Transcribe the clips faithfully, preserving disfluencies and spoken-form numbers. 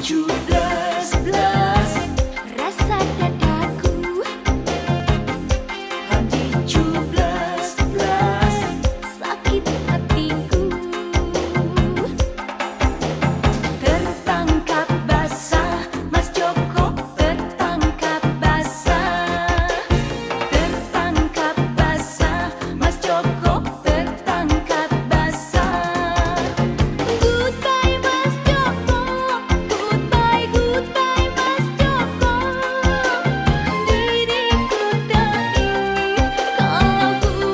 Jublas blas rasa dadaku, Handi jublas blas sakit hatiku. tertangkap basah, Mas Joko tertangkap basah, tertangkap basah, Mas Joko tertangkap basah. Goodbye Mas Joko, goodbye goodbye Mas Joko. Diriku tak ingin kalau ku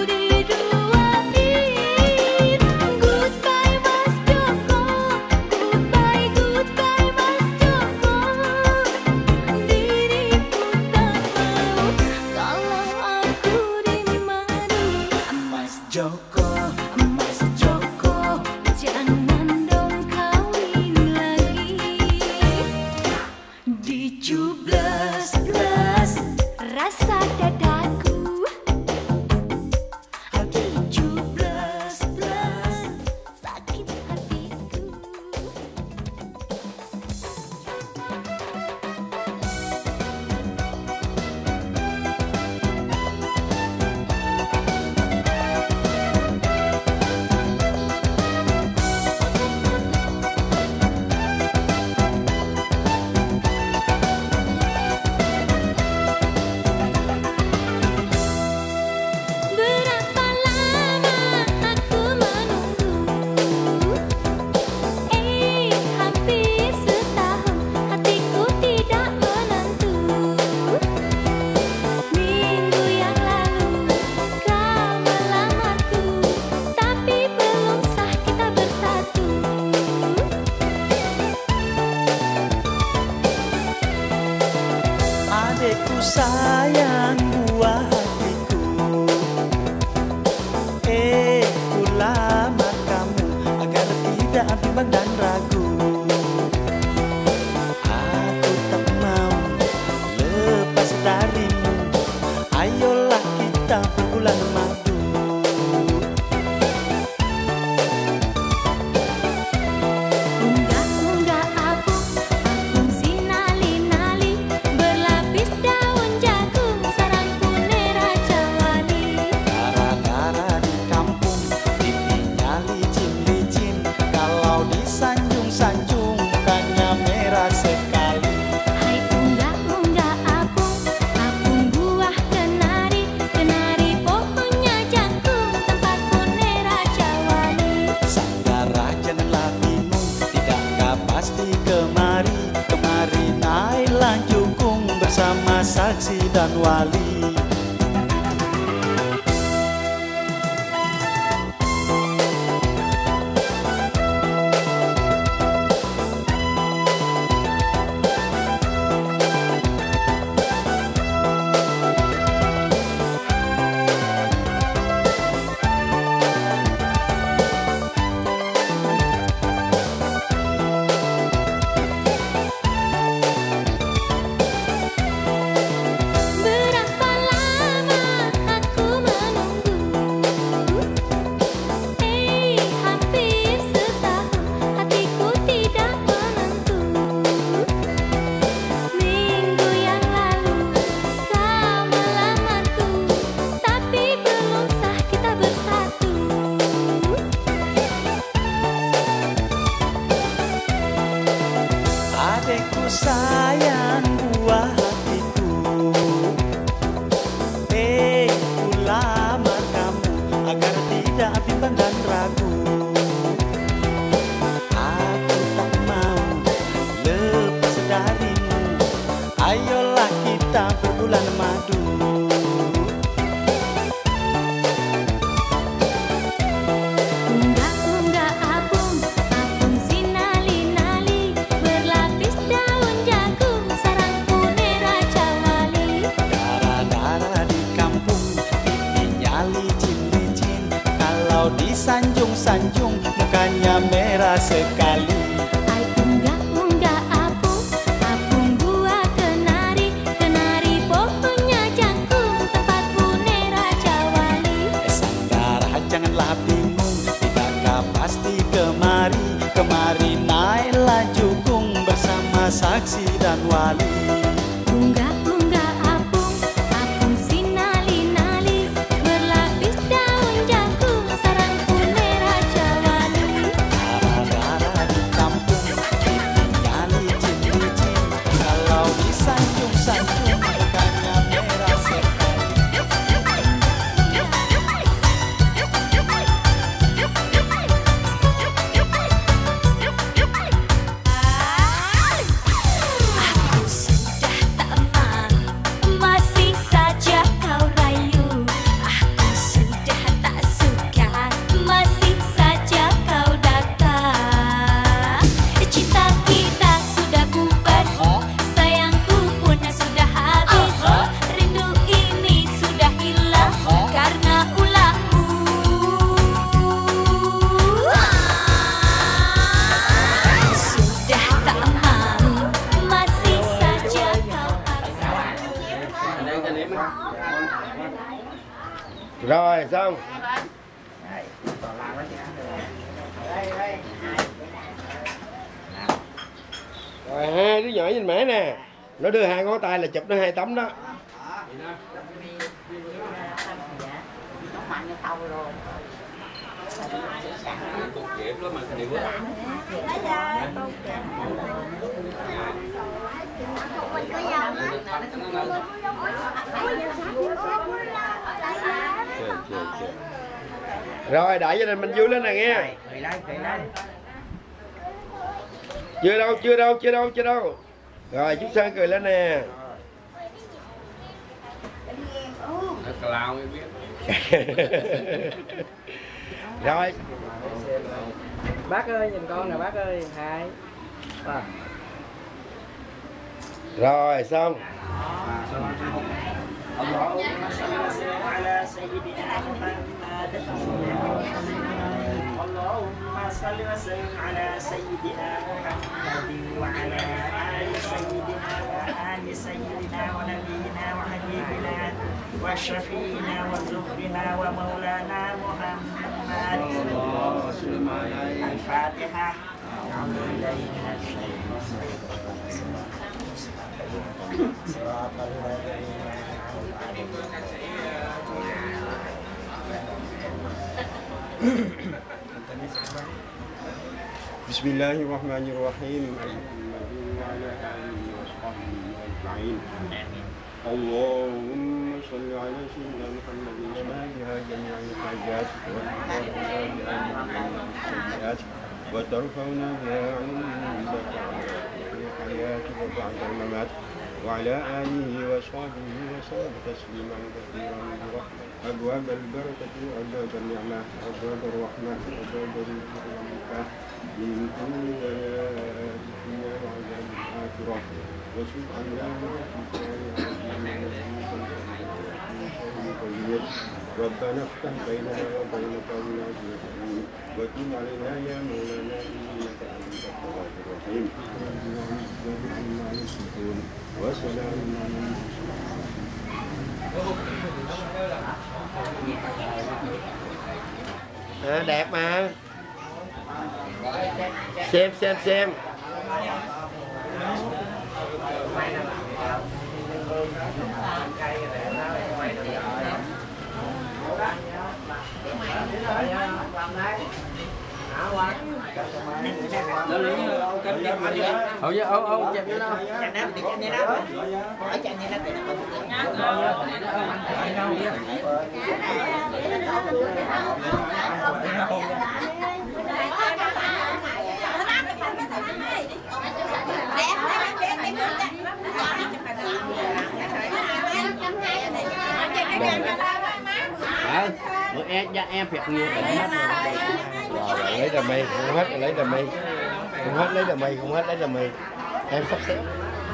diduain. Goodbye Mas Joko, goodbye goodbye Mas Joko. Diriku tak mau kalau aku dimadu. Mas Joko, Mas Joko, Jangan dong kawin lagi. dijublas blas Rasa dadaku, Handi jublas blas. sakit hatiku. Berapa lama aku menunggu? Eh, hampir setahun hatiku tidak menentu. Minggu yang lalu kau melamarku, tapi belum sah kita bersatu. Adekku sayang buah hatiku, eh ku lamar kamu agar tidak bimbang dan ragu. Aku tak mau lepas darimu, ayolah kita berbulan madu. Unggah-unggah apung, apung sinali-nali, berlapis daun jagung, sarang punir raja wali. Darah-darah di kampung, pipinya licin-licin, kalau disanjung-sanjung mukanya merah sekali. Hai unggah-unggah apung, apung buah kenari, kenari pohonnya jangkung, tempat punir raja wali. Sanggara janganlah bingung, tidakkah pasti kemari, kemari naiklah jukung bersama saksi dan wali. Berapa lama aku menunggu? Eh, hampir setahun hatiku tidak menentu. Minggu yang lalu kau melamarku, tapi belum sah kita bersatu. Adekku sayang buah hatiku, eh ku lamar kamu agar tidak bimbang dan ragu. Aku tak mau lepas darimu, ayolah kita berbulan madu. Unggah-unggah apung, apung sinali-nali, berlapis daun jagung, sarang punir raja wali. Darah-darah di kampung, pipinya licin-licin, kalau disanjung-sanjung mukanya merah sekali. Hai unggah-unggah apung, apung buah kenari, kenari pohonnya jangkung, tempat punir raja wali. Sanggara janganlah bingung, tidakkah pasti kemari, kemari naiklah jukung bersama saksi dan wali. Unggah-unggah apung, apung sinali-nali, berlapis daun jagung, sarangku merah cawali. Darah-darah di kampung, pipinya licin-licin, kalau disanjung-sanjung mukanya merah sekali. Aku sudah tak malu, masih saja kau rayu. Aku sudah tak suka, masih saja kau datang. Cinta kita sudah bubar, sayangku pun sudah habis. Rindu ini sudah hilang karena ulahmu. Sudah tak malu, masih saja kau paksa. Rồi xong. Rồi hai đứa nhỏ nhìn mẹ nè. Nó đưa hai ngón tay là chụp nó hai tấm đó. Rồi đợi gia đình mình vui lên nè nghe. Chưa đâu, chưa đâu, chưa đâu, chưa đâu. Rồi chú Sơn cười lên nè. Rồi Bác ơi nhìn con nè bác ơi. Hai ba. Rồi xong. اللهم صل وسلم على سيدنا محمد وعلى آل سيدنا وآل سيدنا ونبينا وحبيبنا وشفينا وزخرنا ومولانا محمد. الفاتحة. أعوذ بالله من الشيطان الرجيم. صراط الذين بسم الله الرحمن الرحيم. وعلى آله وصحبه أجمعين. اللهم صل على سيدنا محمد وعلى جميع الحاجات والسيئات وترفعنا بها عندك في الحياة وبعد الممات وعلى آله وصحبه وسلم تسليما كثيرا. أبواب البركة وأبواب النعمة وأبواب الرحمة وأبواب الرزق والنفاح من كل بلاء الدنيا وعذاب الآخرة وسبحان الله ربنا افتح بيننا وبين قومنا بالحكم وتب علينا يا مولانا إنك أنت التواب الرحيم. وسلام على à, đẹp mà xem xem xem Ôi dạ, ô ô chặt nó đâu. Chặt nó thì chặt như đó. Ở chặt như đó thì nó Ờ, bữa em dạ em việc nhiều rồi lấy đầm mây không hết lấy đầm mây không hết lấy đầm mây không hết lấy đầm mây em sắp xếp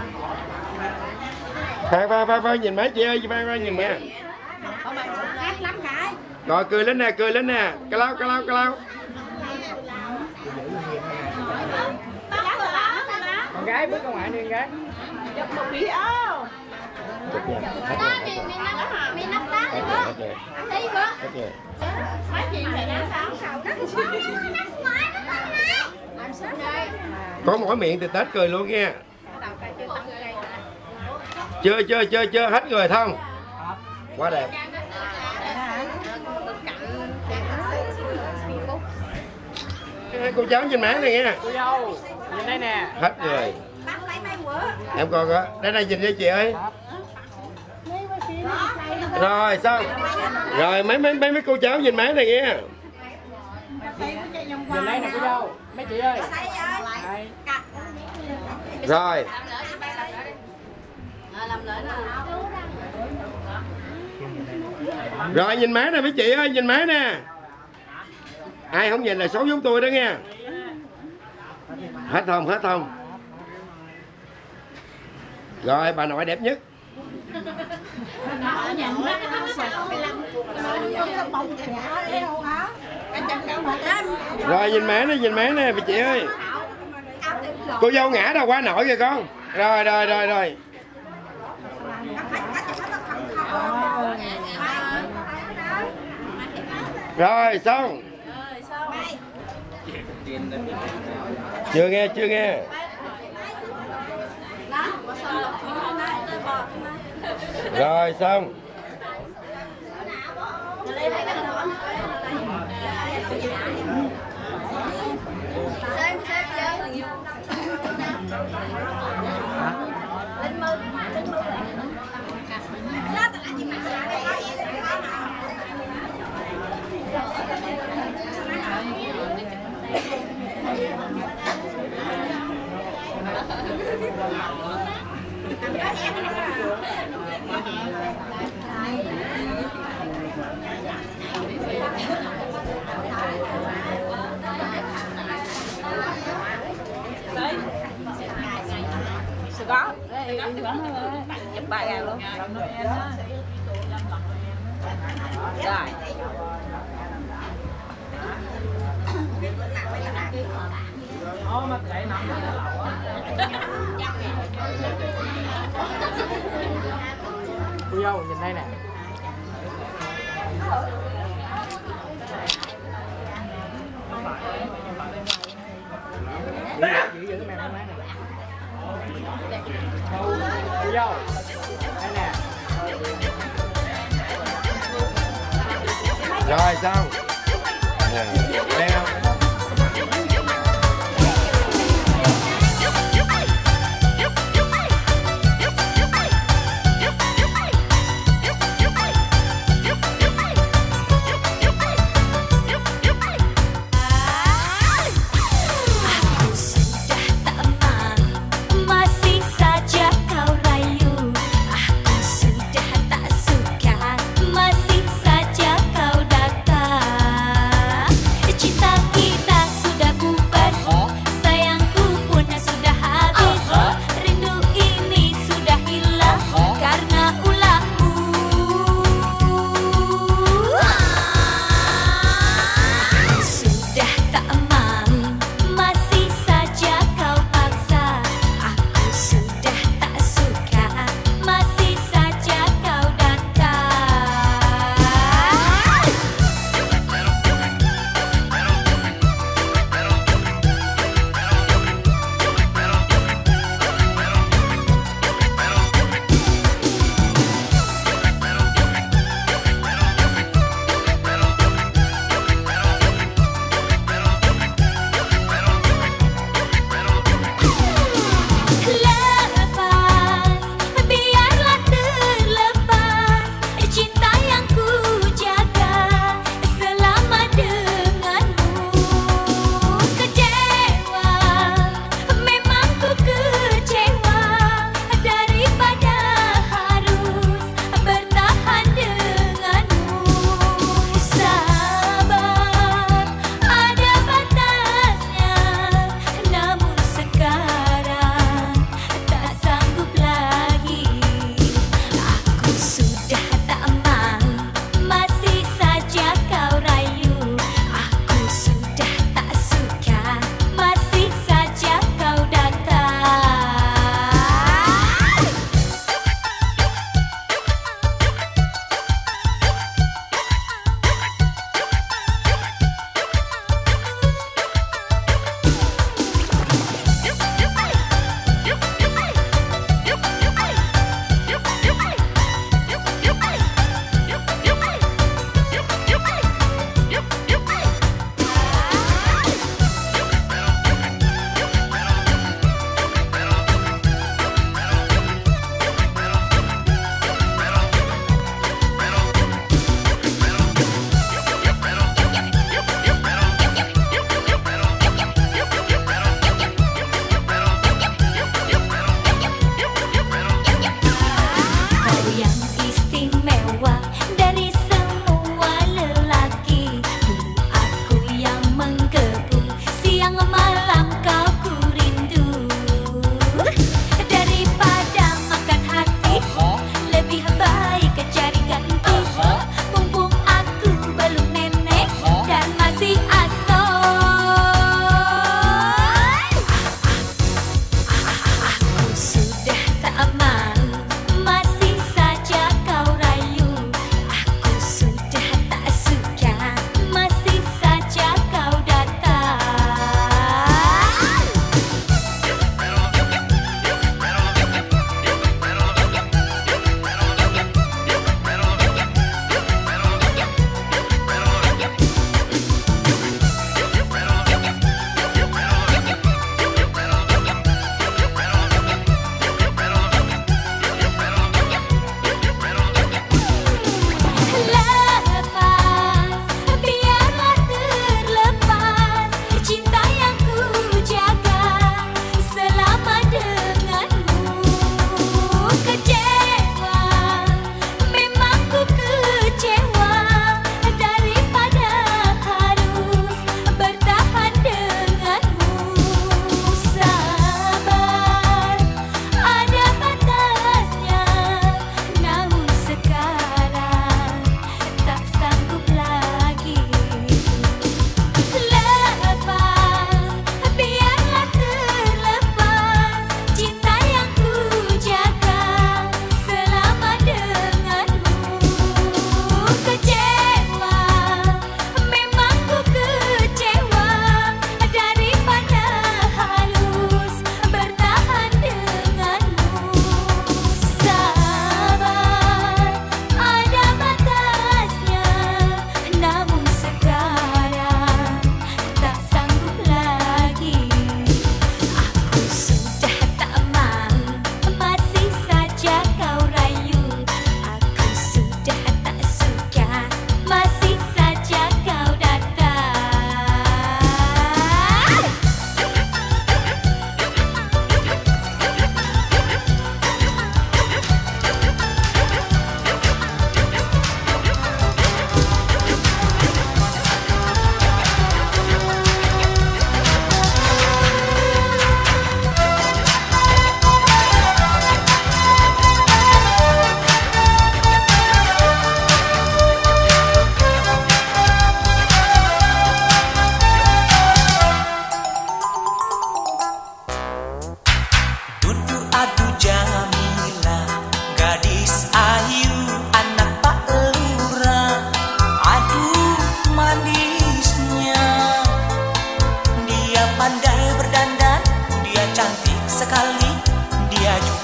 pha pha pha pha nhìn mấy chị ơi pha pha nhìn mẹ rồi cười lên nè cười lên nè cái lau cái lau cái lau Con gái bước ra ngoài đi con gái. chụp nha hết rồi hết rồi hết rồi có mỗi miệng từ Tết cười luôn nha. Chưa chưa chưa chưa hết người Thông. Quá đẹp. Cô cháu nhìn má này nghe. Cô dâu nhìn đây nè. Hết người. Em coi có. Đây này nhìn cho chị ơi. Rồi xong. Rồi mấy mấy mấy mấy cô cháu nhìn má này nghe. Nhìn đây nè cô dâu. Mấy chị ơi. Rồi. Rồi nhìn má nè mấy chị ơi, nhìn má nè. Ai không nhìn là xấu giống tôi đó nghe. Hết không, hết không. Rồi bà nội đẹp nhất. Rồi nhìn má nè, nhìn má nè mấy chị ơi. Cô dâu ngã đâu qua nội kìa con. Rồi rồi rồi rồi. Rồi xong. Chưa nghe, chưa nghe. Rồi xong. Có chụp ba ngàn luôn rồi. Cô dâu nhìn đây nè. Giữ giữ cái màn này. Cô dâu đây nè. Rồi xong. Đây không?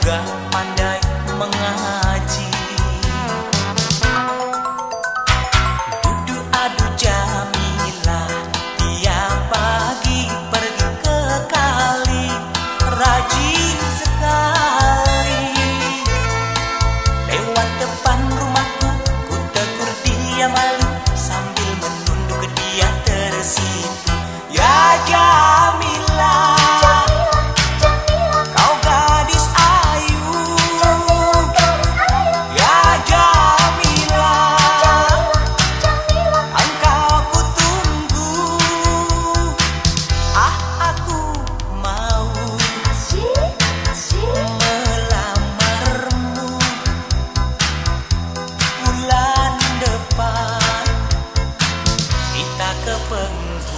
juga pandai mengaji. Duduk adu Jamilah tiap pagi pergi ke kali, rajin sekali. Lewat depan rumahku ku tegur dia malu sambil menunduk ke dia tersipu. Ya Jamilah, kau gadis ayu. Ya Jamilah, engkau ku tunggu. Ah, aku mau melamarmu bulan depan. Kita ke Bengkulu.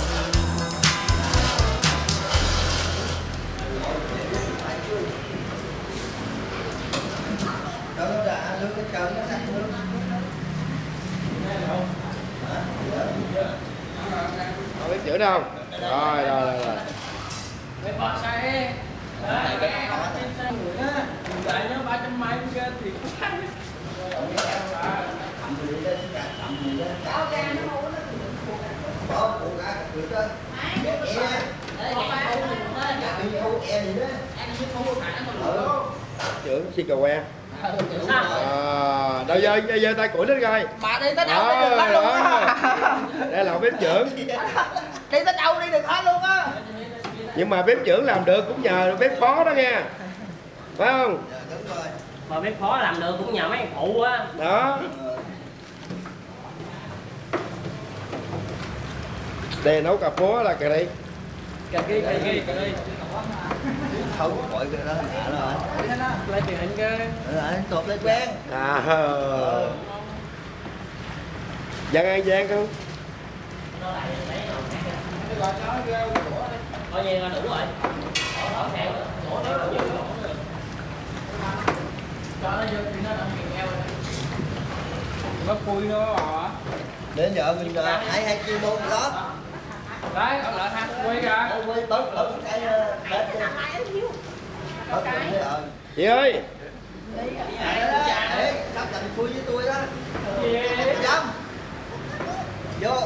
Không biết chữ đâu. Rồi rồi rồi rồi. Trưởng xì cà que. À, đâu giờ giờ, giờ tay củi lên coi. Bà đi tới đâu Đó, đi được hết luôn đó. á. Đây là bếp trưởng. Đi tới đâu đi được hết luôn á. Nhưng mà bếp trưởng làm được cũng nhờ bếp phó đó nha. Phải không? Mà bếp phó làm được cũng nhờ mấy thằng phụ á. Đó. Đây nấu cà phó là cà ri. Cà ri, cà ri, cà ri. Không gọi cái đó là rồi. Lấy tiền hình cơ. Rồi, tụt lấy quen. À. Giang ăn Giang không? Coi như là đủ rồi. Bỏ theo. Cho nó vô thì nó làm kiện eo. Bắp cùi nữa bò. Đến giờ mình rồi, hai hai kilo bốn lót. Đấy, ông lại hai quay ra. Quay bớt bớt cái bớt cái. Bớt cái rồi. Chị ơi. Đấy, sắp thành khui với tôi đó. Dâm. Vô.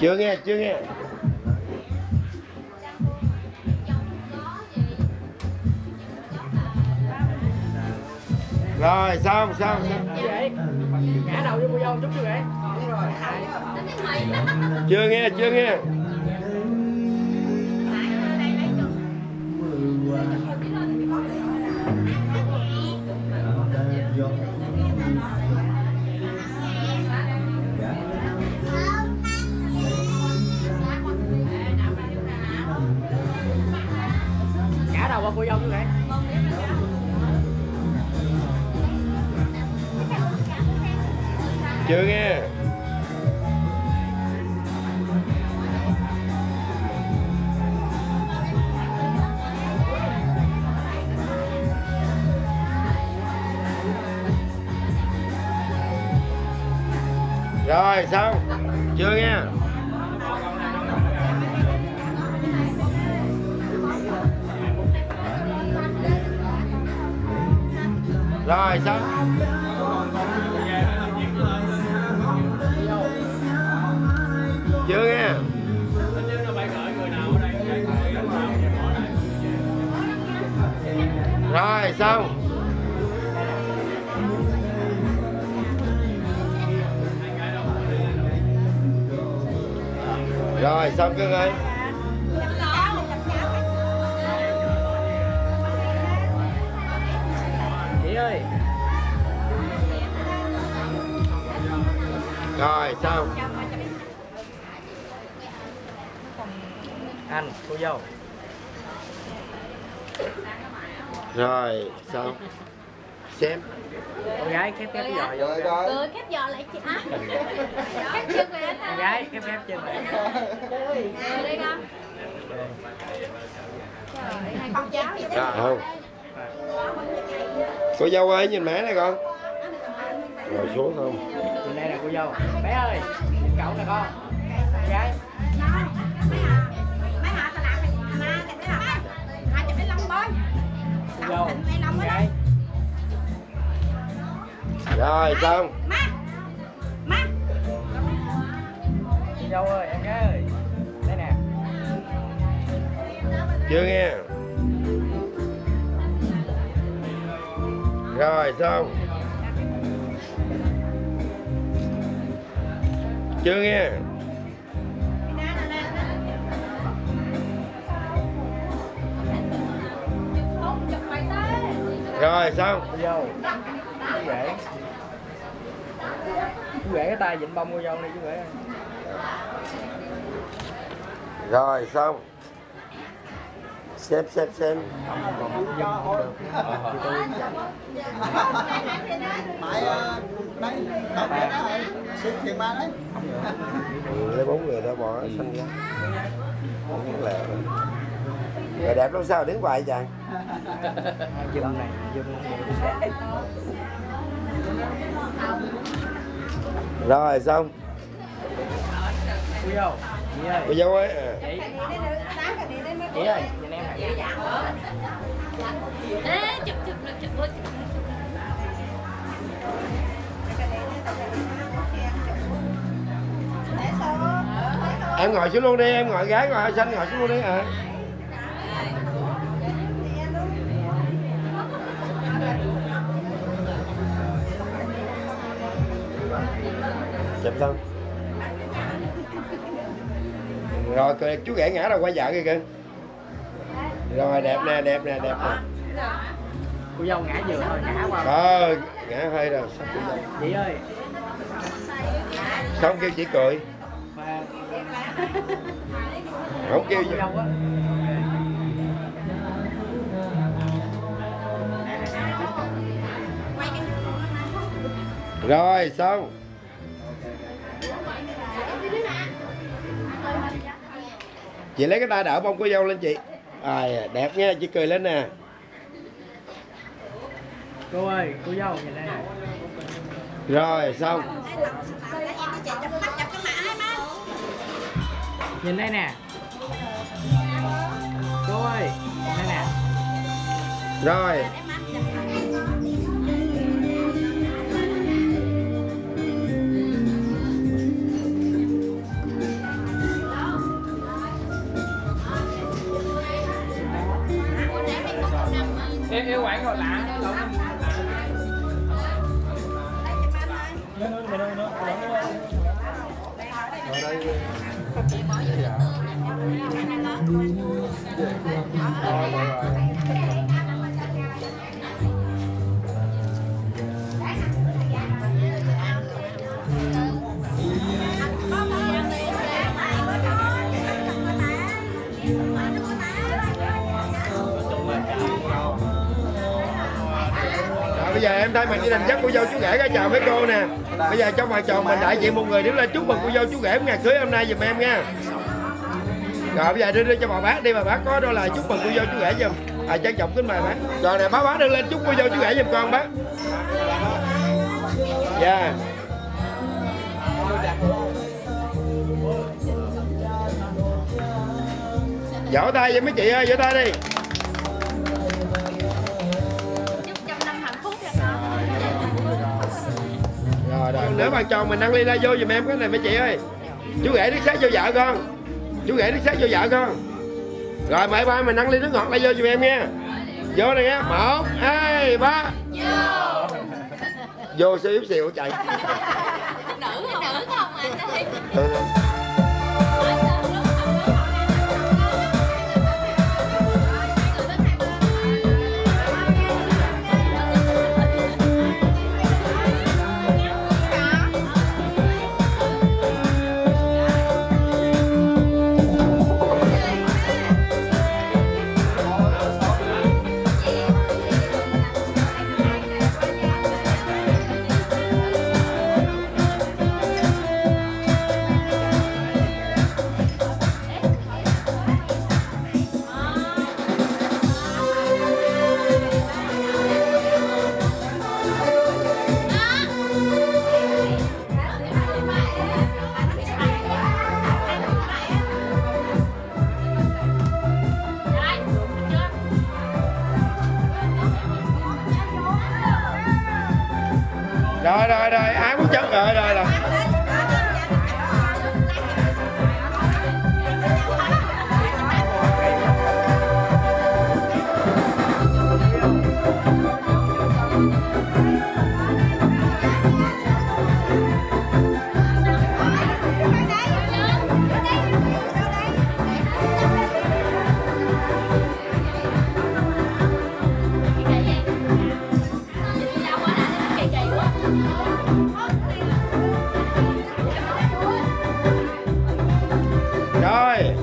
Chưa nghe, chưa nghe. Rồi xong xong xong. Ngã đầu vô cô dâu chút chưa vậy? Chưa nghe, chưa nghe. Ngã đầu qua cô dâu chưa vậy? Chưa nghe. Rồi xong. Chưa nghe. Rồi xong. Chưa nghe. Rồi xong. Rồi xong cưng ơi. Chị ơi. Rồi xong. Anh, cô dâu. Rồi xong. Xem. Con gái khép khép cái giò vô. Rồi rồi. Ừ, khép giò lại chị á. Khép chân lại Con gái khép khép chân lại. Rồi đây con. Trời, hai con cháu vậy Rồi không. Cô dâu ơi nhìn mẹ này con. Ngồi xuống không. Nhìn đây nè cô dâu. Bé ơi, nhìn cậu nè con. Con gái. Cô dâu. Con gái. Rồi xong. Cô dâu ơi, em gái ơi. Đây nè. Chưa nghe. Rồi xong. Chưa nghe. Rồi xong. Cô dâu. Chú rể. Chú rể cái tay vịn bông cô dâu đi chú rể. Rồi xong. Xem xem xem. Mày đấy, tao bé đó rồi. Xếp tiền ba đấy. Ừ, lấy bốn người đó bỏ xanh ra. Không lẹ. Rồi đẹp lắm sao đứng hoài chàng. Dùm này, dùm này. Rồi xong. Cô dâu. Chị ơi. Cô dâu ơi. À. Chị. Chị ơi, nhìn em nè. Ê, chụp chụp được chụp luôn. Em ngồi xuống luôn đi, em ngồi gái ngồi xanh ngồi xuống luôn đi à. Chụp xong. Rồi chú rể ngã rồi quay vợ kìa kìa. Rồi đẹp nè, đẹp nè, đẹp nè. Cô dâu ngã vừa thôi, ngã qua. Ờ, ngã hơi rồi. Xong cô dâu. Chị ơi. Xong kêu chị cười. Mà... Không kêu gì. Cô dâu á. Rồi xong. Chị lấy cái tay đỡ bông cô dâu lên chị. À, đẹp nha, chị cười lên nè. Cô ơi, cô dâu nhìn đây nè. Rồi xong. Nhìn đây nè. Cô ơi, nhìn đây nè. Rồi. em yêu quán rồi lạ. Bây giờ em thay mặt gia đình dắt cô dâu chú rể ra chào mấy cô nè. Bây giờ trong mặt chồng mình đại diện một người đứng lên chúc mừng cô dâu chú rể ngày cưới hôm nay giùm em nha. Rồi bây giờ đưa đưa cho bà bác đi, bà bác có đó là chúc mừng cô dâu chú rể giùm. À trang trọng kính mời bác. Rồi nè bác bác đưa lên chúc cô dâu chú rể giùm con bác. Dạ. Yeah. Vỗ tay với mấy chị ơi, vỗ tay đi. Rồi rồi, nếu bằng tròn mình nâng ly ra vô giùm em cái này mấy chị ơi. Chú rể nước sát vô vợ con. Chú rể nước sát vô vợ con. Rồi mời ba mình nâng ly nước ngọt ra vô giùm em nha. Vô này nha. Một, hai, ba. Vô. Vô xíu xìu chạy. Nữ nữ không anh ơi. Rồi rồi rồi, ai muốn chân rồi rồi rồi. Rồi.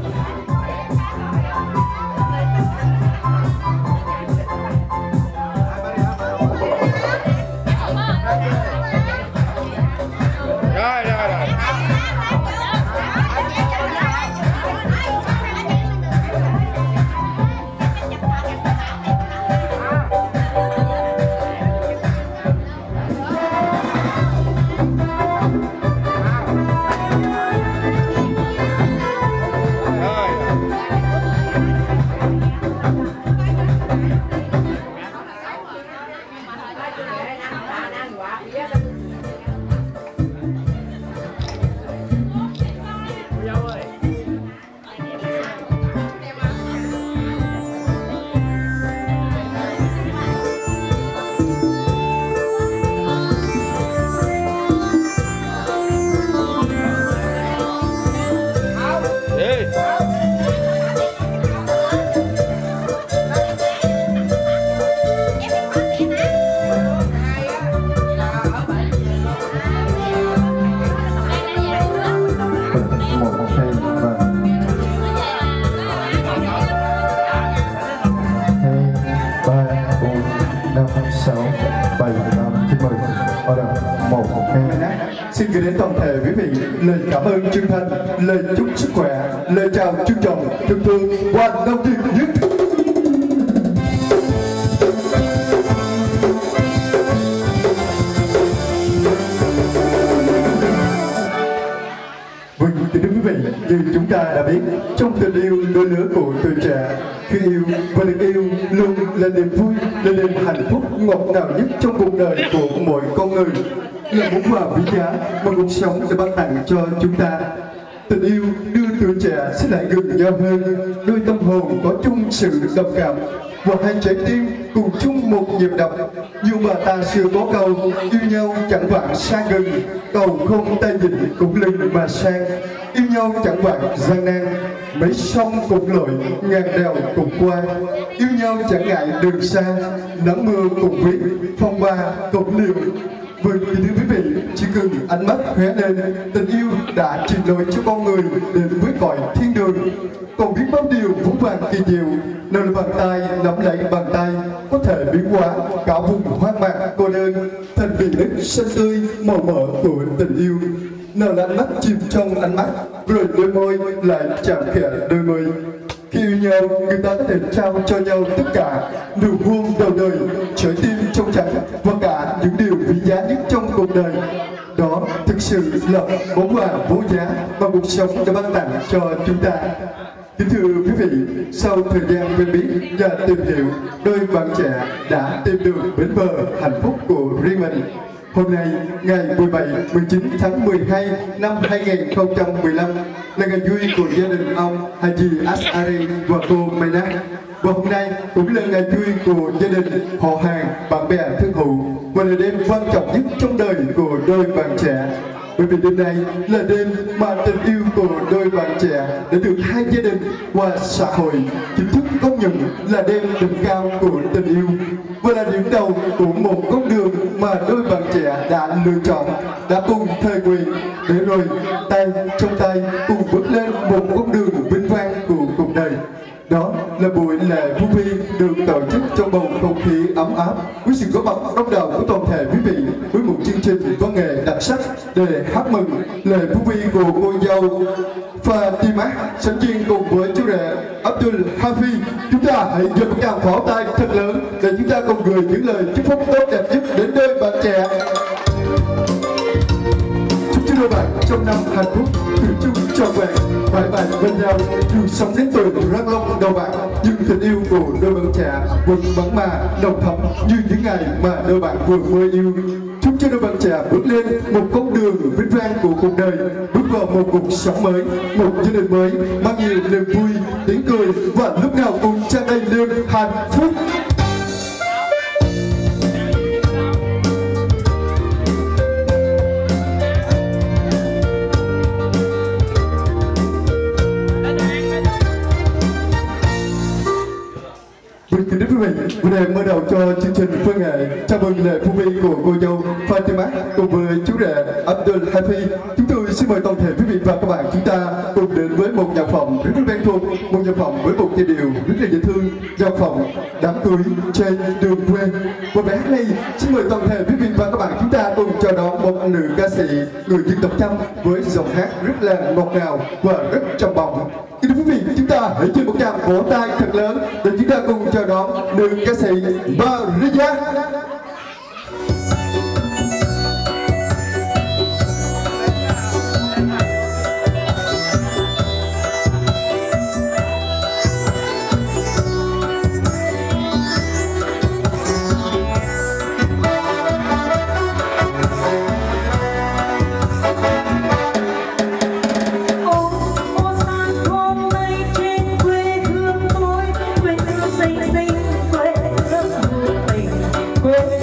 Rồi rồi rồi. Xin gửi đến toàn thể quý vị lời cảm ơn chân thành, lời chúc sức khỏe, lời chào trân trọng, thân thương, Hoàng Long Thiên nhất. Vâng, thưa quý vị, như chúng ta đã biết, trong tình yêu đôi lứa của tuổi trẻ, khi yêu và được yêu luôn là niềm vui, là niềm hạnh phúc ngọt ngào nhất trong cuộc đời của mỗi con người, là món quà quý giá mà cuộc sống sẽ ban tặng cho chúng ta. Tình yêu đưa tuổi trẻ sẽ lại gần nhau hơn, đôi tâm hồn có chung sự đồng cảm, và hai trái tim cùng chung một nhịp đập. Dù mà ta xưa có câu yêu nhau chẳng vạn xa gần, cầu không tay nhìn cũng lưng mà sang. Yêu nhau chẳng vạn gian nan, mấy sông cùng lội, ngàn đèo cùng qua. Yêu nhau chẳng ngại đường xa, nắng mưa cùng viết, phong ba cùng liều. Vâng, thưa quý vị, chỉ cần ánh mắt khóe lên, tình yêu đã truyền lối cho con người đến với cõi thiên đường. Còn biết bao điều vũng vàng kỳ diệu, nơi bàn tay nắm lấy bàn tay có thể biến hóa cả vùng hoang mạc cô đơn thành biển nước xanh tươi màu mỡ của tình yêu. Nào là ánh mắt chìm trong ánh mắt, rồi đôi môi lại chạm khẽ đôi môi. Khi yêu nhau, người ta có thể trao cho nhau tất cả, nụ hôn đầu đời, trái tim trong trắng và cả những điều quý giá nhất trong cuộc đời. Đó thực sự là món quà vô giá mà cuộc sống đã ban tặng cho chúng ta. Kính thưa quý vị, sau thời gian quen biết và tìm hiểu, đôi bạn trẻ đã tìm được bến bờ hạnh phúc của riêng mình. Hôm nay, ngày mười bảy mười chín tháng mười hai năm hai nghìn không trăm mười lăm là ngày vui của gia đình ông Haji Ashari và cô Maynard. Và hôm nay cũng là ngày vui của gia đình, họ hàng, bạn bè thân hữu và là đêm quan trọng nhất trong đời của đôi bạn trẻ. Bởi vì đêm nay là đêm mà tình yêu của đôi bạn trẻ đã được hai gia đình và xã hội chính thức công nhận là đêm đỉnh cao của tình yêu và là điểm đầu của một con đường mà đôi bạn trẻ đã lựa chọn, đã cùng thề nguyện để rồi tay trong tay cùng bước lên một con đường vinh quang của cuộc đời. Đó là buổi lễ Phú Vi được tổ chức trong bầu không khí ấm áp với sự có mặt đông đảo của toàn thể quý vị với một chương trình văn nghệ đặc sắc để hát mừng lễ Phú Vi của cô dâu Fatima sánh duyên cùng với chú rể Abdul Hafi. Chúng ta hãy dành một tràng pháo tay thật lớn để chúng ta cùng gửi những lời chúc phúc tốt đẹp nhất đến đôi bạn trẻ. Chúc cho đôi bạn trong năm hạnh phúc thủy chung trọn vẹn, mãi mãi bên nhau, dù sống đến tuổi răng long đầu bạc, nhưng tình yêu của đôi bạn trẻ vẫn mặn mà nồng thắm như những ngày mà đôi bạn vừa mới yêu. Chúc cho đôi bạn trẻ bước lên một con đường vinh quang của cuộc đời, bước vào một cuộc sống mới, một gia đình mới mang nhiều niềm vui, tiếng cười và lúc nào cũng tràn đầy niềm hạnh phúc. Kính thưa quý vị, vừa để mở đầu cho chương trình văn nghệ chào mừng lễ Phú Vi của cô dâu Fatima cùng với chú rể Abdul Hafi, chúng tôi xin mời toàn thể quý vị và các bạn chúng ta cùng đến với một nhạc phẩm rất quen thuộc, một nhạc phẩm với một giai điệu rất là dễ thương, nhạc phẩm Đám cưới trên đường quê. Và bài hát này xin mời toàn thể quý vị và các bạn chúng ta cùng chào đón một nữ ca sĩ người dân tộc Chăm với giọng hát rất là ngọt ngào và rất trầm bổng. Kính thưa quý vị, chúng ta hãy cho một tràng vỗ tay thật lớn để chúng ta cùng chào đón nữ ca sĩ Maria. Quê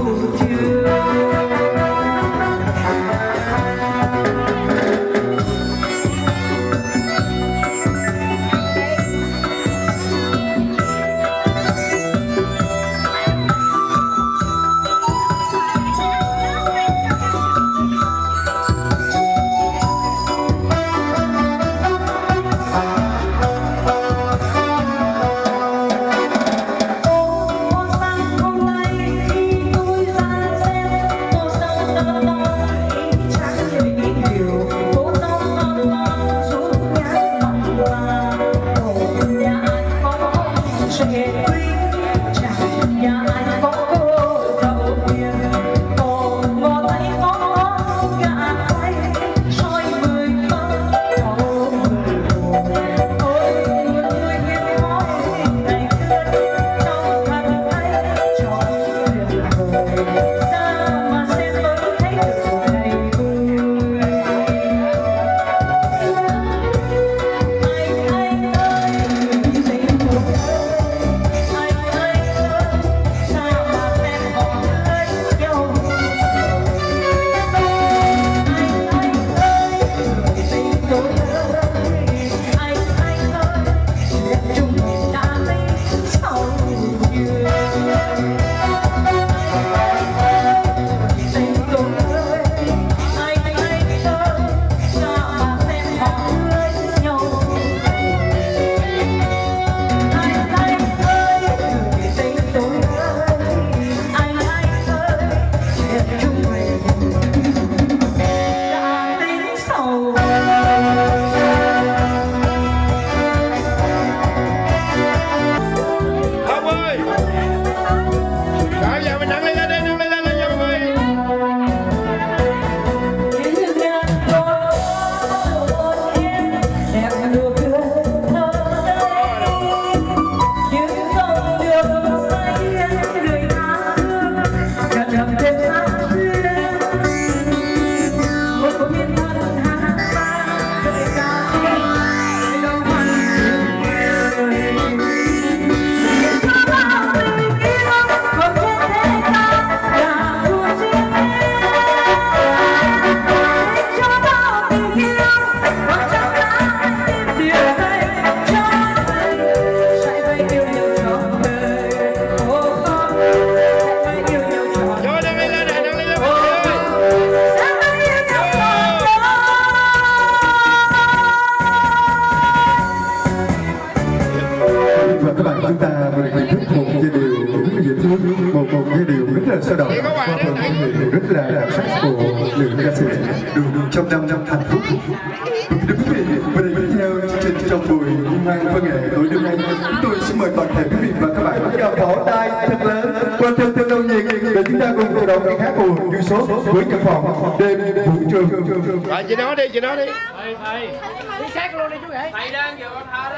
một một giai điệu rất là sôi động qua phần thể hiện rất là đặc sắc của nữ ca sĩ đường đường trong năm năm hạnh phúc. Thưa quý vị, và đây tiếp theo chương trình trong buổi liên hoan văn nghệ tối đêm nay, chúng tôi xin mời toàn thể quý vị và các bạn bắt đầu vỗ tay thật lớn và thật thật nồng nhiệt để chúng ta cùng cổ động những hát của du số với căn phòng đêm vũ trường. Rồi chị nói đi, chị nói đi. Thầy, thầy, đi sát luôn đi chú rể. Thầy đang vừa con thơ đó.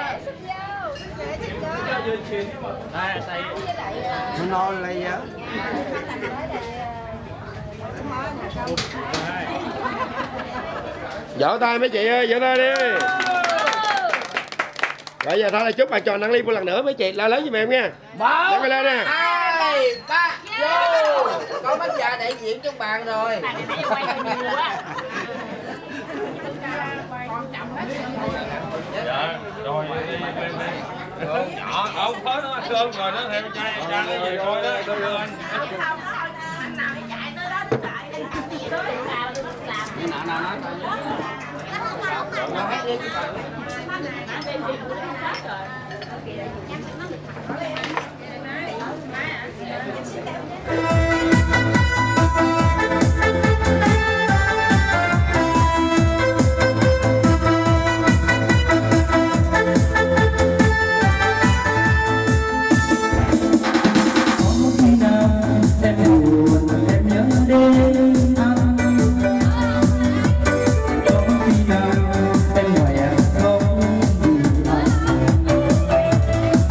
Đây, thầy. Nó nói lấy á. Vỗ tay mấy chị ơi, vỗ tay đi. Rồi giờ thôi là chúc bà tròn nặng ly một lần nữa mấy chị, la lớn giùm em nha. Một, lên nè. hai, ba, vô. Có bác già đại diện trong bàn rồi. Dạ, rồi đi bên bên. Nhỏ, ông có nó cơm rồi nó theo cha cha nó về coi đó, coi lên. Hãy subscribe cho kênh Ghiền Mì Gõ để không bỏ lỡ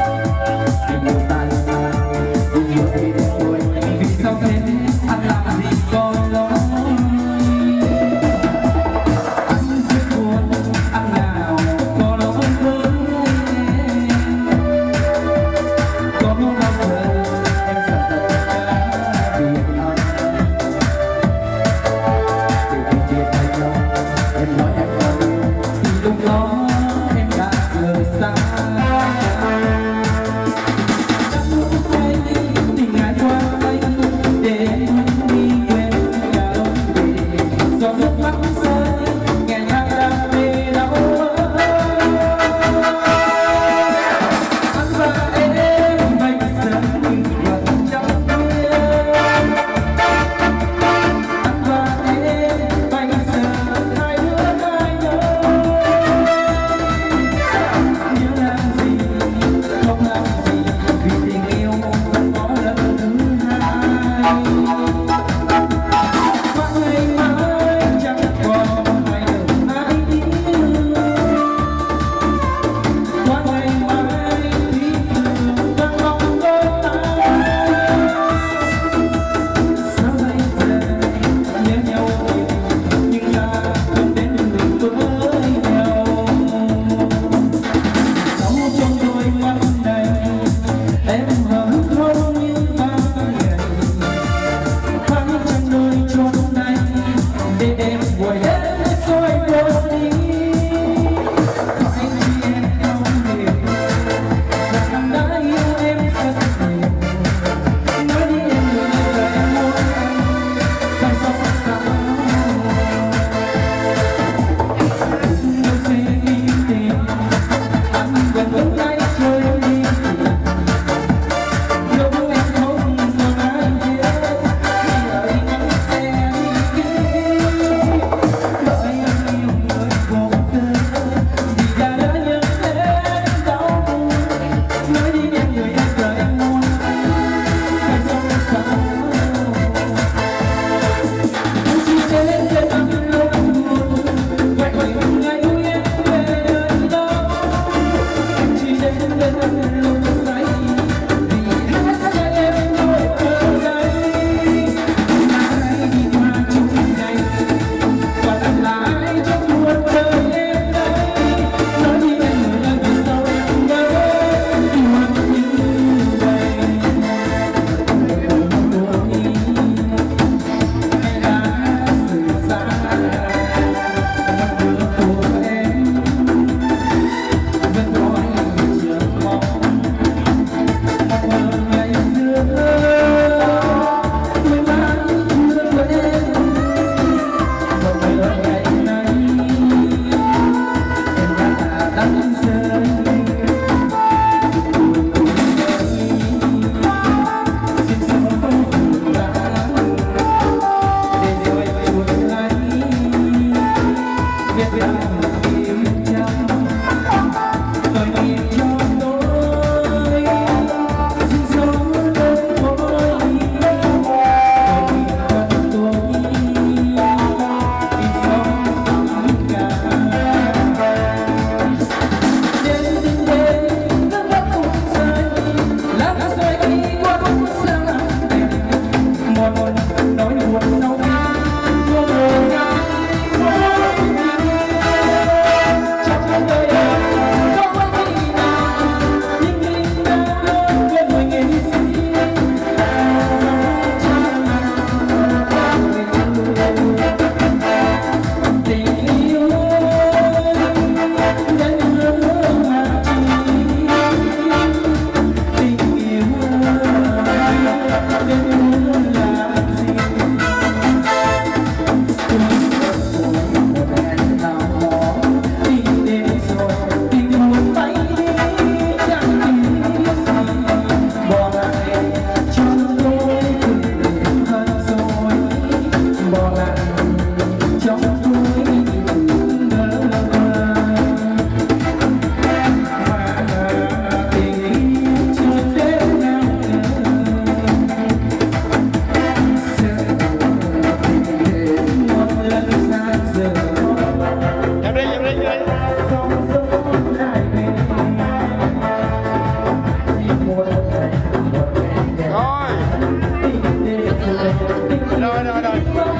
Rồi rồi rồi.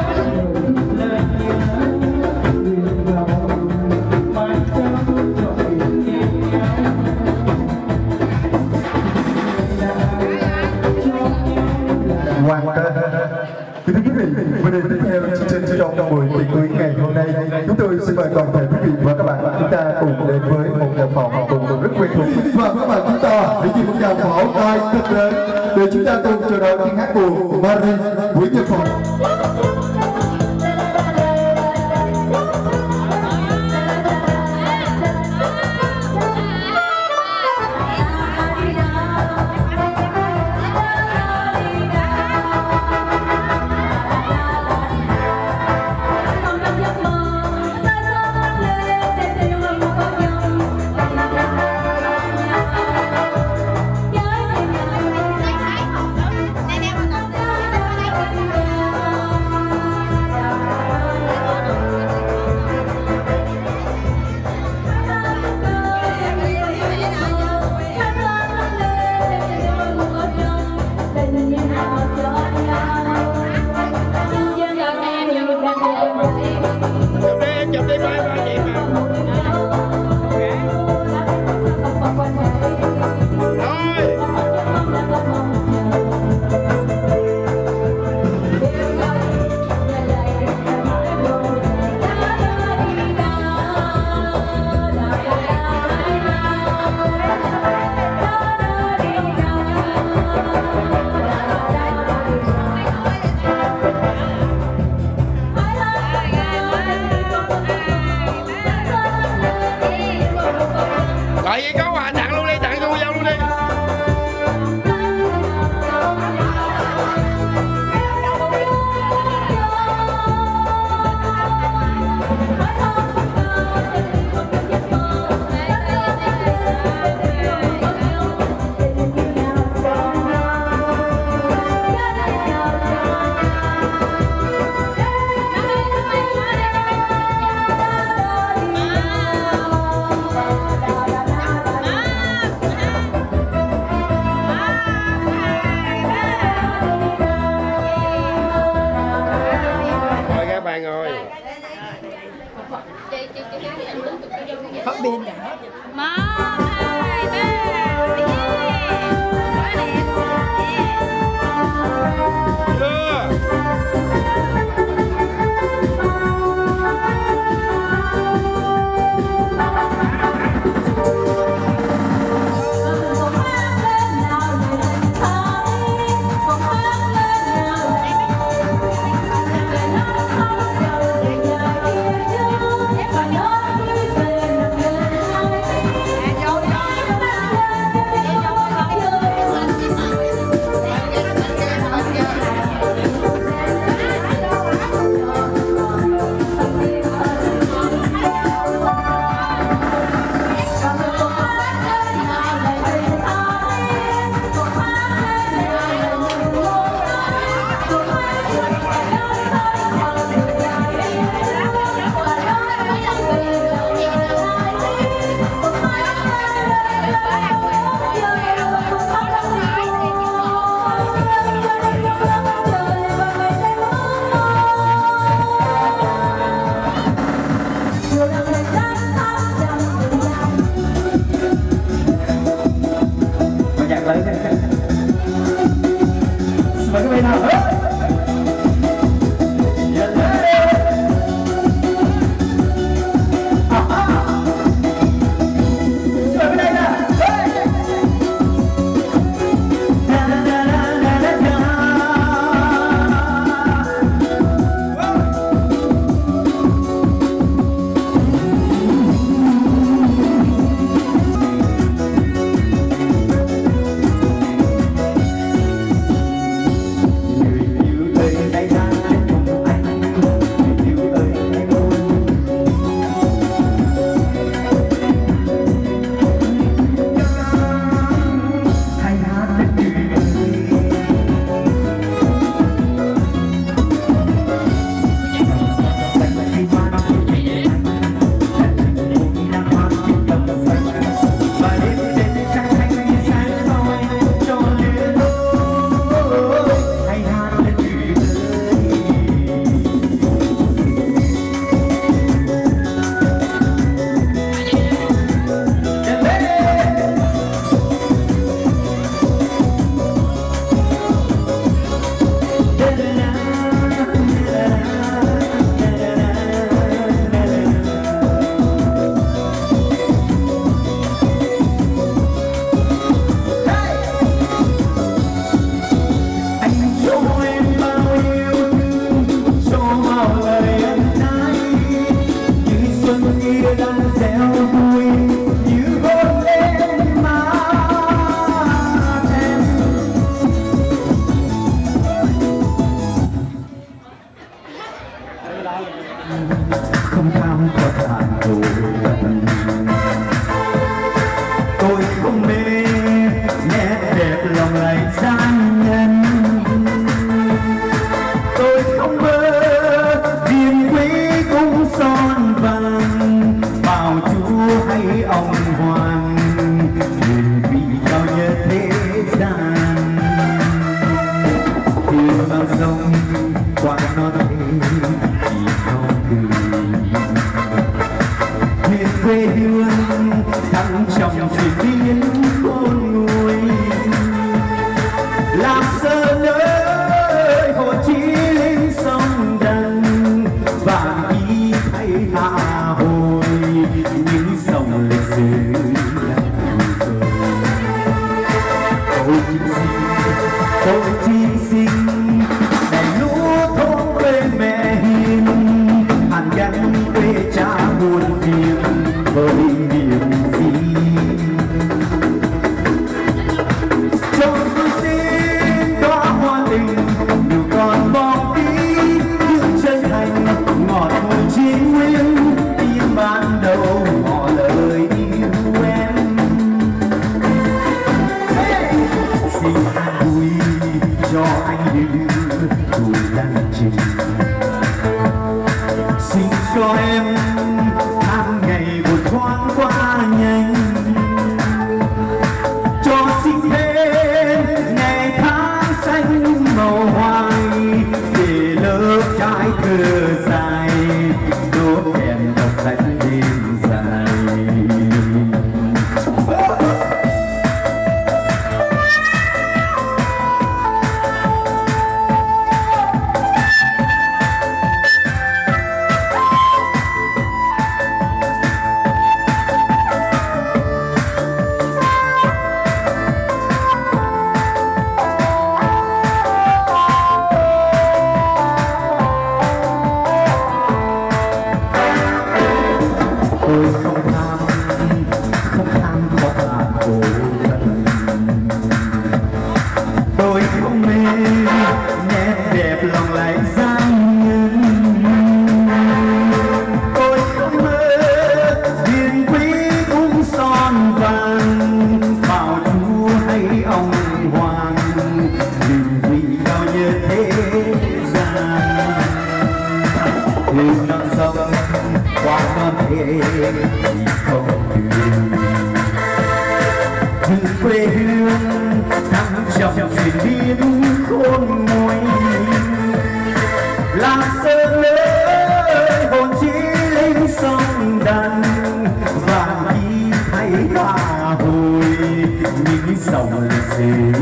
Hoàng tên. Kính thưa quý vị, và điều tiếp theo chương trình trong buổi tiệc cưới ngày hôm nay, chúng tôi xin mời toàn thể quý vị và các bạn chúng ta cùng đến với một nhạc pháo cùng một rất quen thuộc. Và các bạn chúng ta hãy chịu một tràng pháo tay thật lớn để chúng ta cùng chờ đợi tiếng hát của Marie với nhạc pháo. Gọi gì có quà tặng luôn đi, tặng cô dâu luôn đi. Hết pin rồi. Một, hai, ba, Hãy subscribe cho kênh Ghiền Mì Gõ để không bỏ lỡ những video hấp dẫn. qua non chỉ non cười miền quê hương thăng trong chuyện biến khôn nguôi làm sơ nơi Hồ Chí Minh sông đằng và ý thay hạ hồi những dòng lịch sử ôi chim sinh ôi chim sinh đầy lúa thôn quê mẹ hiền hàn gắn quê cha buồn phiền với niềm riêng trong tôi xin đóa hoa tình dù còn bóng tí những chân thành ngọt ngùi chiến nguyên tim ban đầu ngỏ lời yêu em xin vui cho anh đưa tuổi đang trình xin cho em tháng ngày vượt thoáng qua nhanh cho xin thêm ngày tháng xanh màu hoài để lớp trái cờ dài đốt đèn đọc sách đêm dài. Tôi không tham, không tham có bạn khổ thân. Tôi không mê nét đẹp lòng lại giang nhân. Tôi không mơ hiền quý cũng son vàng bảo chúa hay ông hoàng hiền quý cao như thế gian. Hương non sông qua non thế thì không đường nhưng quê hương thăng trong chuyện biến khôn nguôi làm sơn lễ hồn chí linh sông đằng và đi thay hạ hồi những dòng lịch sử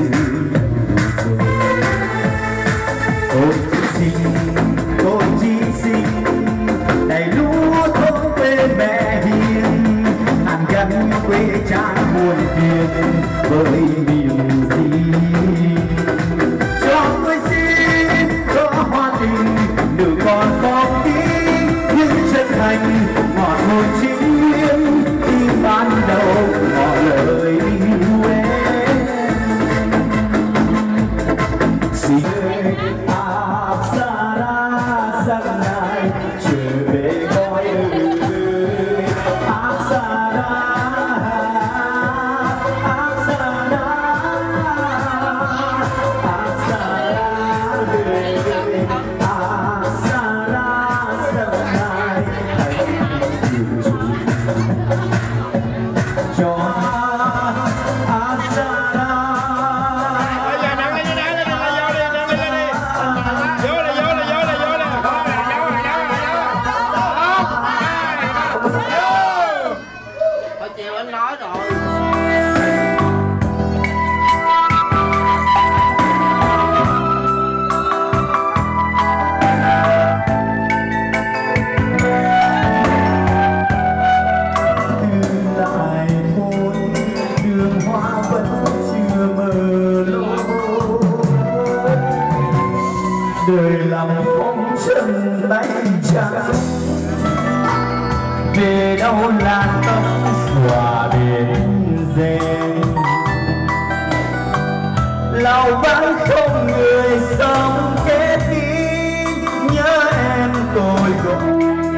ôi xin ôi chi xin đầy lúa thôn quê mẹ hiền hàn gắn quê cha buồn phiền với niềm riêng cho tôi xin có hoa tình đừng còn bóng tí những chân thành ngọt ngùi chính nguyên tim ban đầu ngỏ lời yêu em xin áp xa ra sang ngày trở về coi ơi áp xa ra áp xa ra áp xa ra về áp xa ra sang ngày cho áp xa ra. Bây giờ nặng lên nặng lên nặng lên vô đi nặng lên đi vô đi vô đi vô đi vô đi thôi là vô là vô là vô vô Hồi chiều anh nói rồi. Từ lại thôn đường hoa vẫn chưa mờ lối đời làm phong trần tay trắng về đâu là tóc xòa bên rèn lòng vẫn không người sống kết tin nhớ em tôi gọi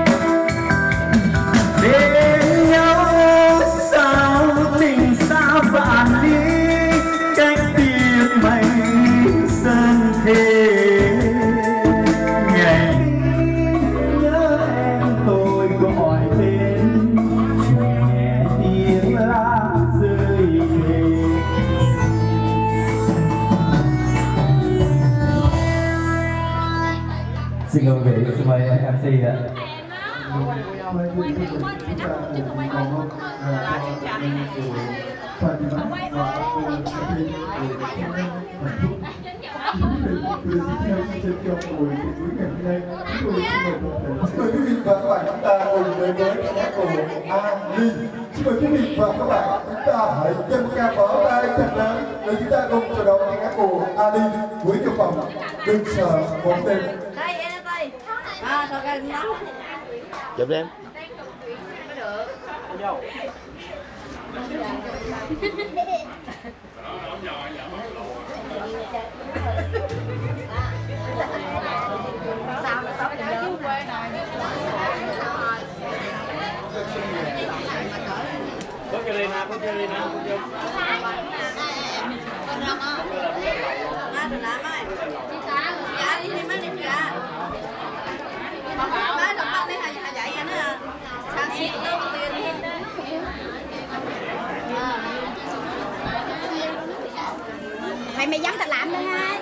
bên nhau sao tình xa vạn lý cách biệt mây sân thế ngày nhớ em tôi gọi tên nghe tiếng lá rơi về Xin mời vị, xin mời em xê ạ. Mời quý vị và các bạn chúng ta cùng đến với nhạc cụ Ali. Xin mời quý vị và các bạn chúng ta hãy dâng ca vỗ tay thật lớn để chúng ta cùng chào đón nhạc cụ Ali Nguyễn Châu Phòng. Đừng sợ một đêm. Đây em đây. À thôi cái nóng. Chụp đi em. Sao nó tóc cái chứ quê này. Có cái ly nào, có cái ly nào. Má đừng làm ơi. Dạ đi đi má đi ra. Má đừng bắt đi hà dạy anh á. Sang xịt đâu có tiền đi. Mày mày dám tao làm nữa ha.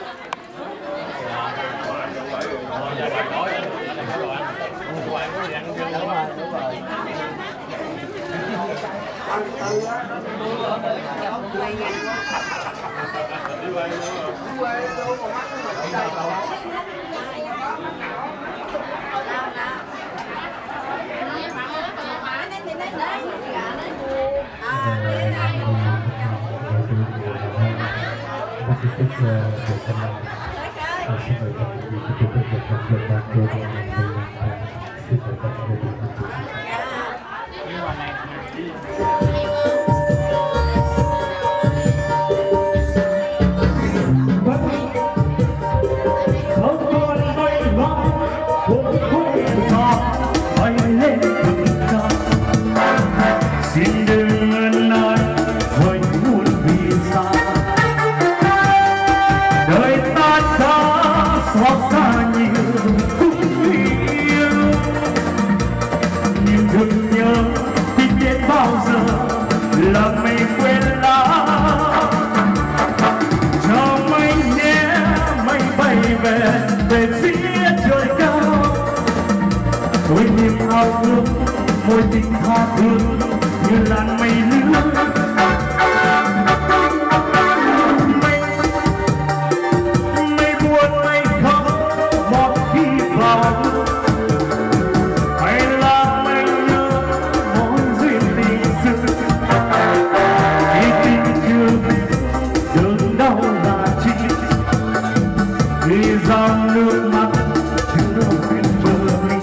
Xin mời các môi tình tha thương như làn mây lướt. Mây mây buồn mây khóc một khi vọng, hay là mây nhớ mối duyên tình xưa. Khi tình chưa đớn đau là chi, vì dòng nước mắt chưa quên bờ mi.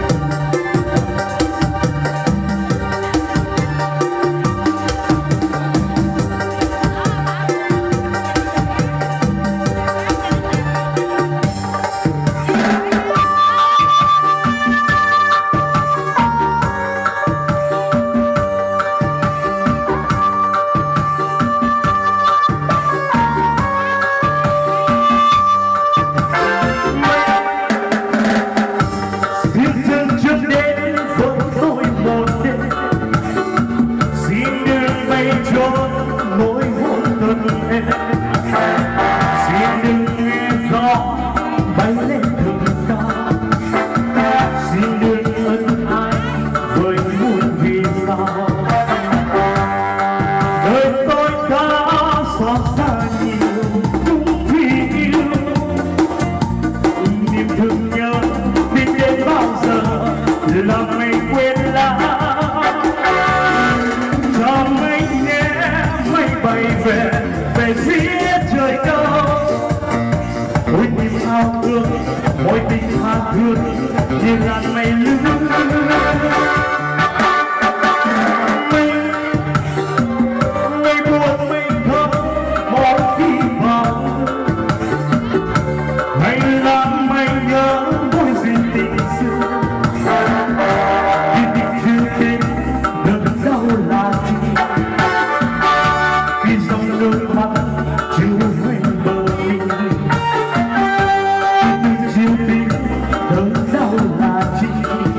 Môi tình tha thương như làn mây lướt. Mây mây buồn mây khóc mỗi khi vọng, hay là mây nhớ mối duyên tình xưa. Khi tình chưa đến đớn đau là chi, vì dòng nước mắt chưa quên bờ mi. Đớn đau là chi,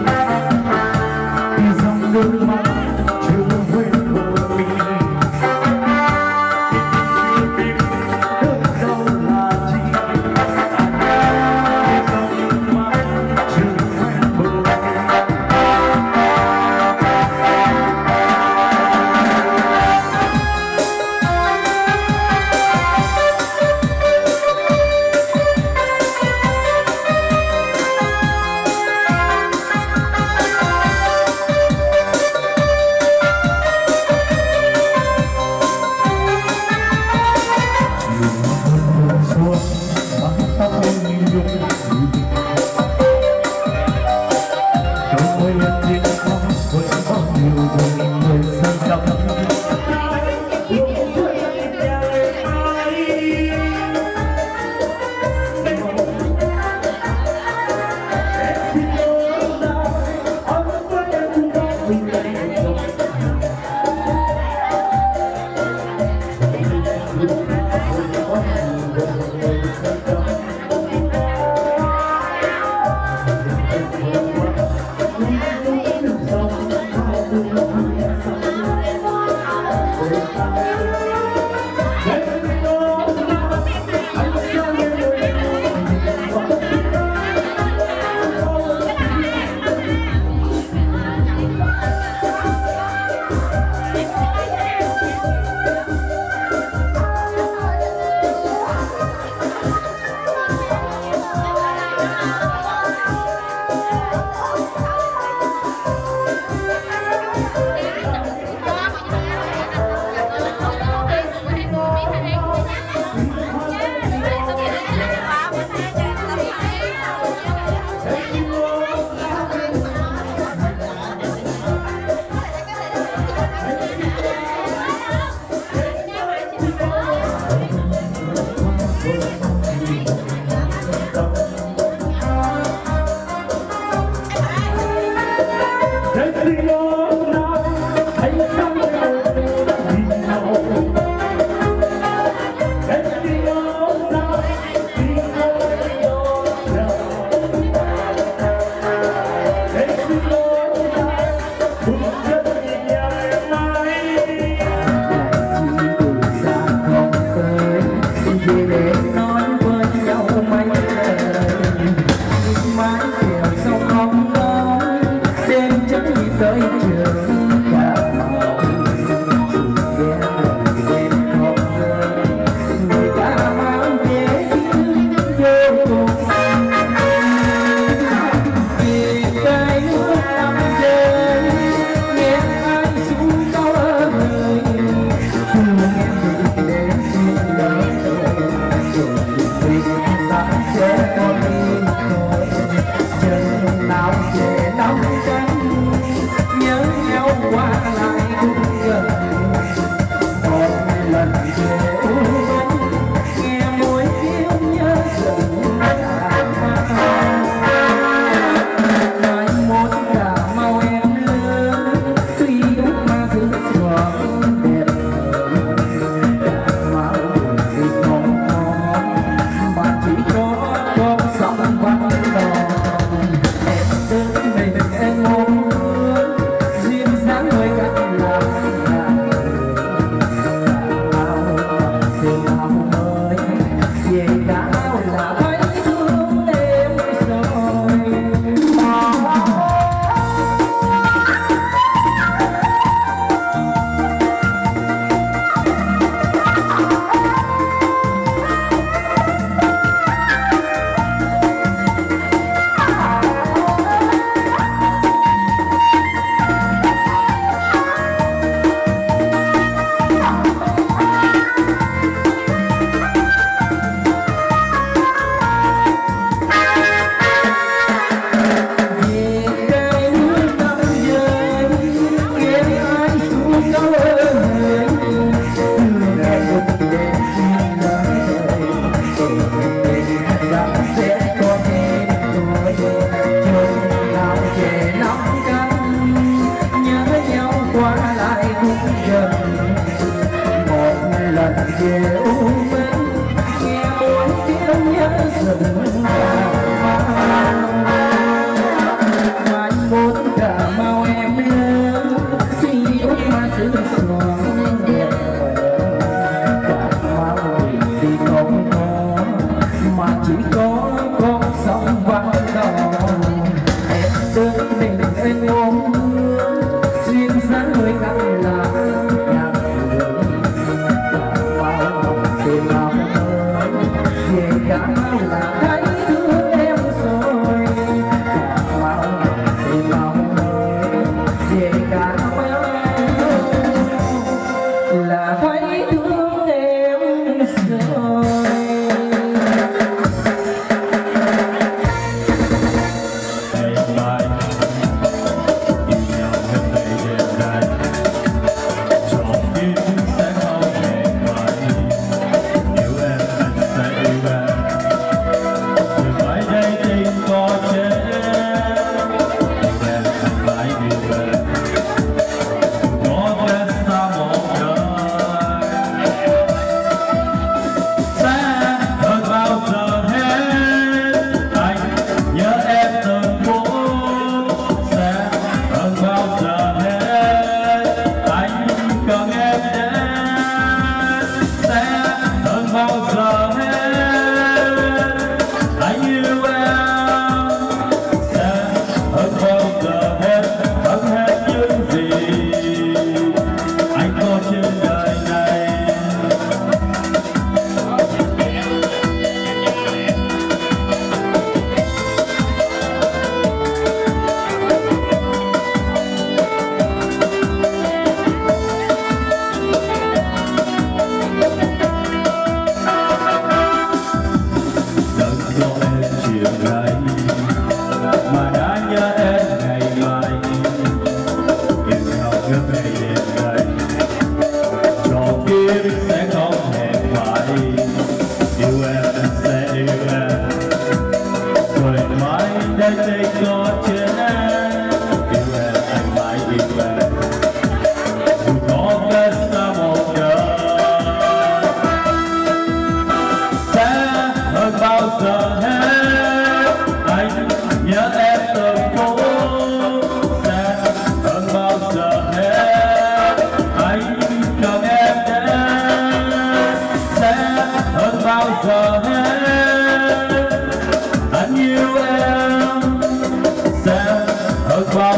Hãy subscribe cho kênh Ghiền Mì Gõ để không bỏ lỡ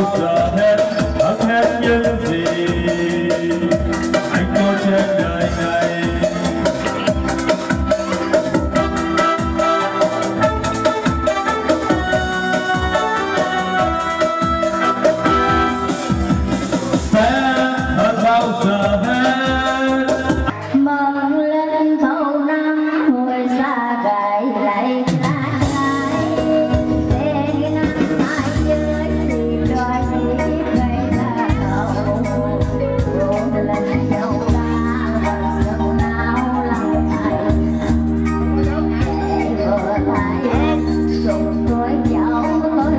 bao giờ hết hết hết những gì anh có trên đời này. Mong lên thâu năm hồi xa gầy lại lá trái để năm mai dưới thì đôi chỉ gây ra hậu ruộng lên châu ta bằng sông nào lòng thầy để vừa thầy sụp tuổi cháu tôi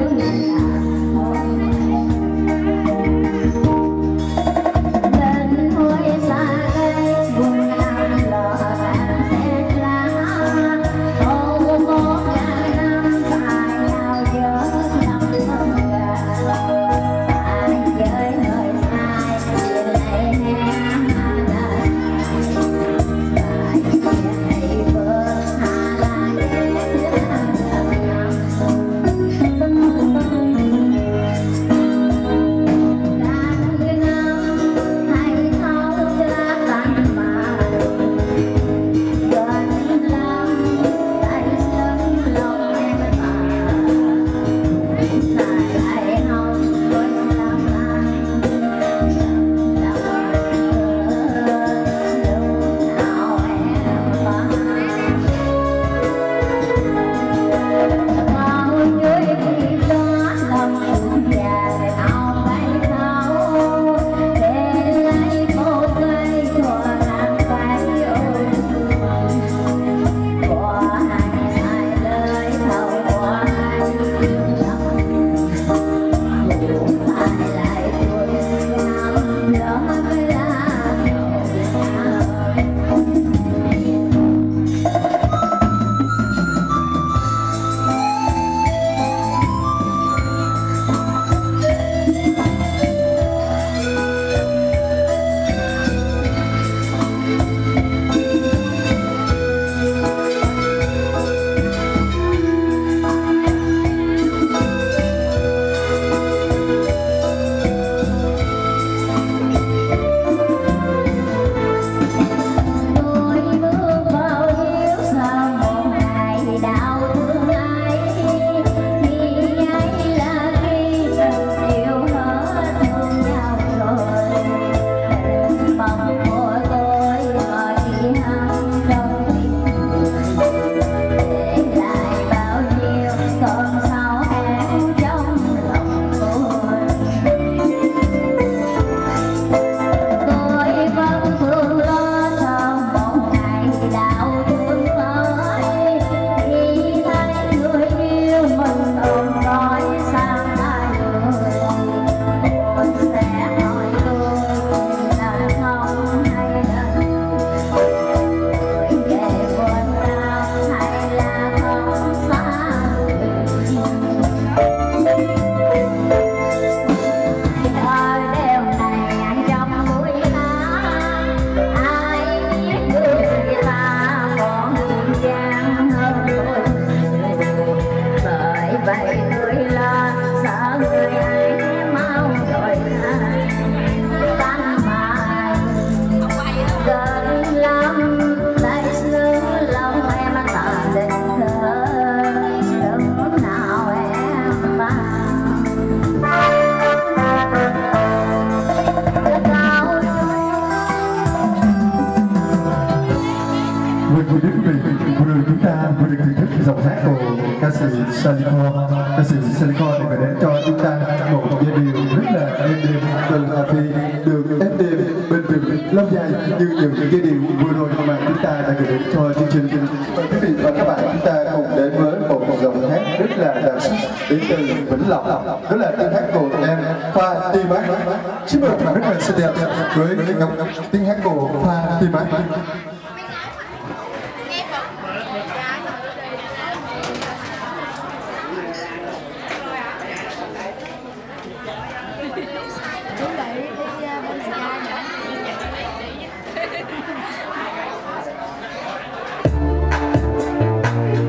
Salico, ca sĩ Salico thì phải đến cho chúng ta một giai điệu rất là êm đềm từ Hà Phi, được êm đềm bên rừng lâu dài như những giai điệu vừa rồi mà chúng ta đã gửi đến cho chương trình. Mời quý vị và các bạn chúng ta cùng đến với một dòng hát rất là đặc sắc đến từ Vĩnh Long, đó là tiếng hát của em Fatima. Xin mời các bạn rất là xinh đẹp với tiếng hát của Fatima.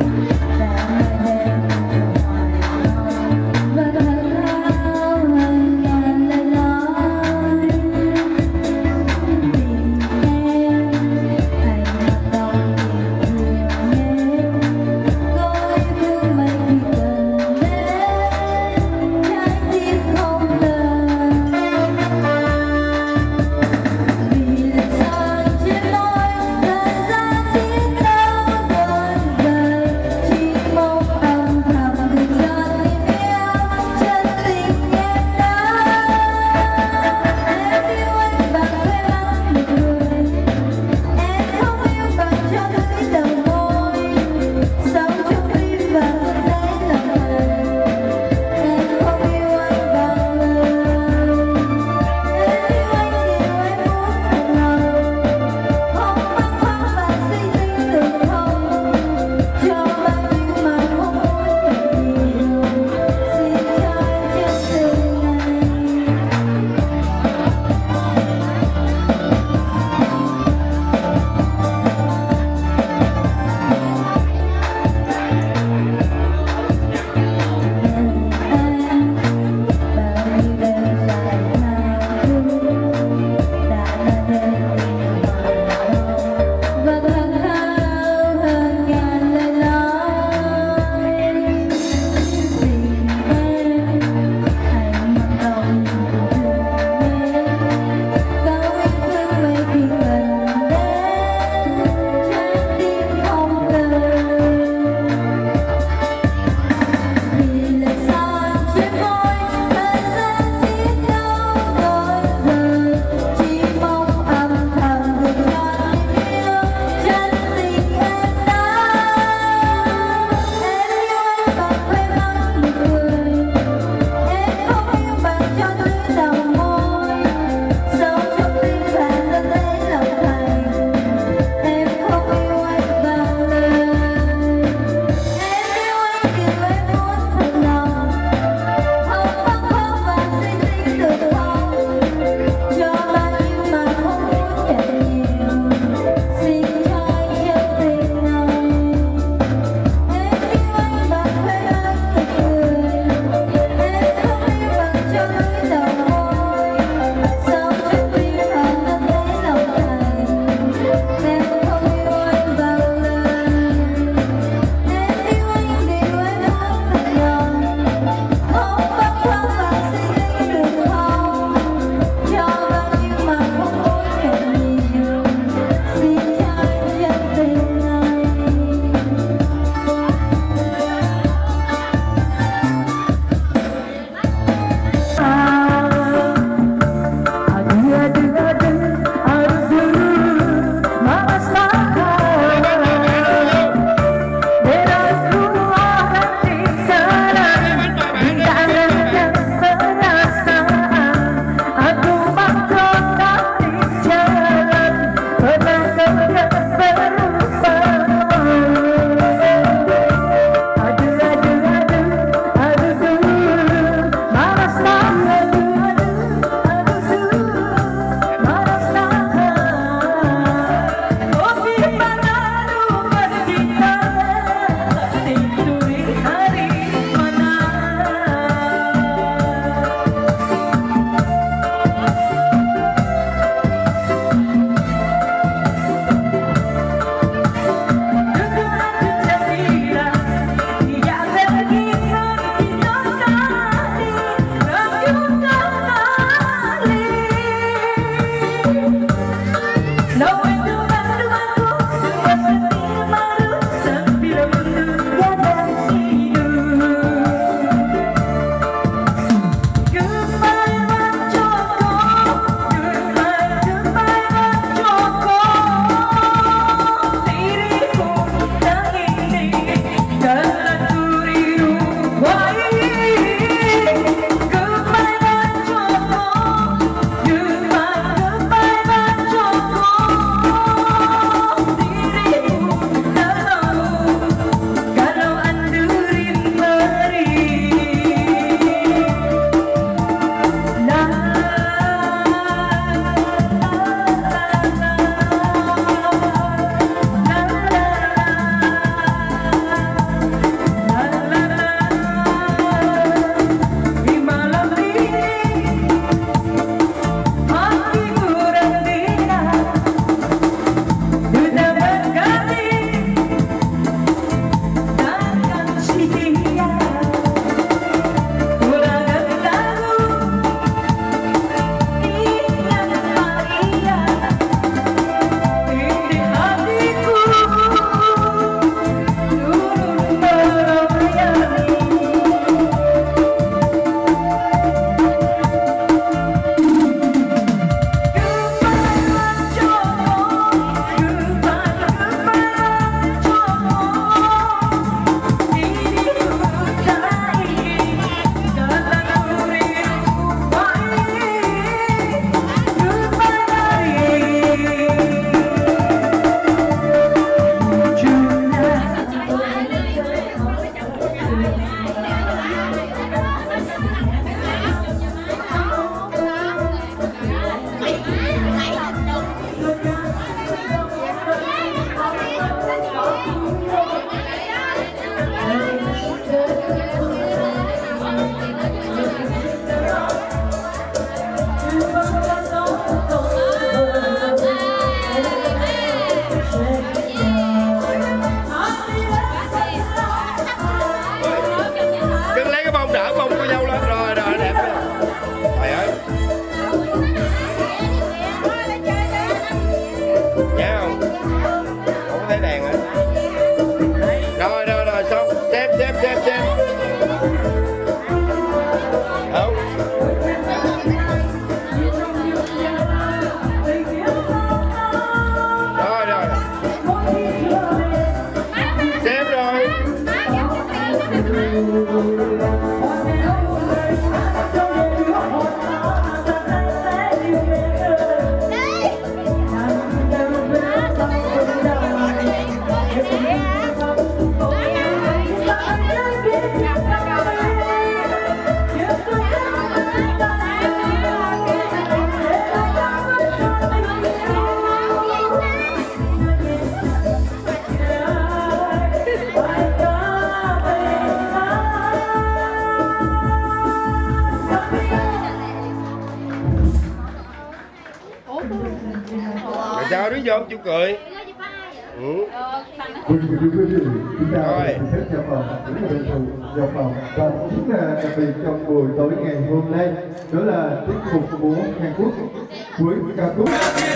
Hãy subscribe cho kênh Ghiền Mì Gõ để không bỏ lỡ những video hấp dẫn. Sao đứng vô chú cười. Ừ. Quý vị quý vị chúng ta sẽ xếp vào phòng những người thù vào phòng và chính là đặc biệt trong buổi tối ngày hôm nay đó là tiết mục của Hàn Quốc với ca khúc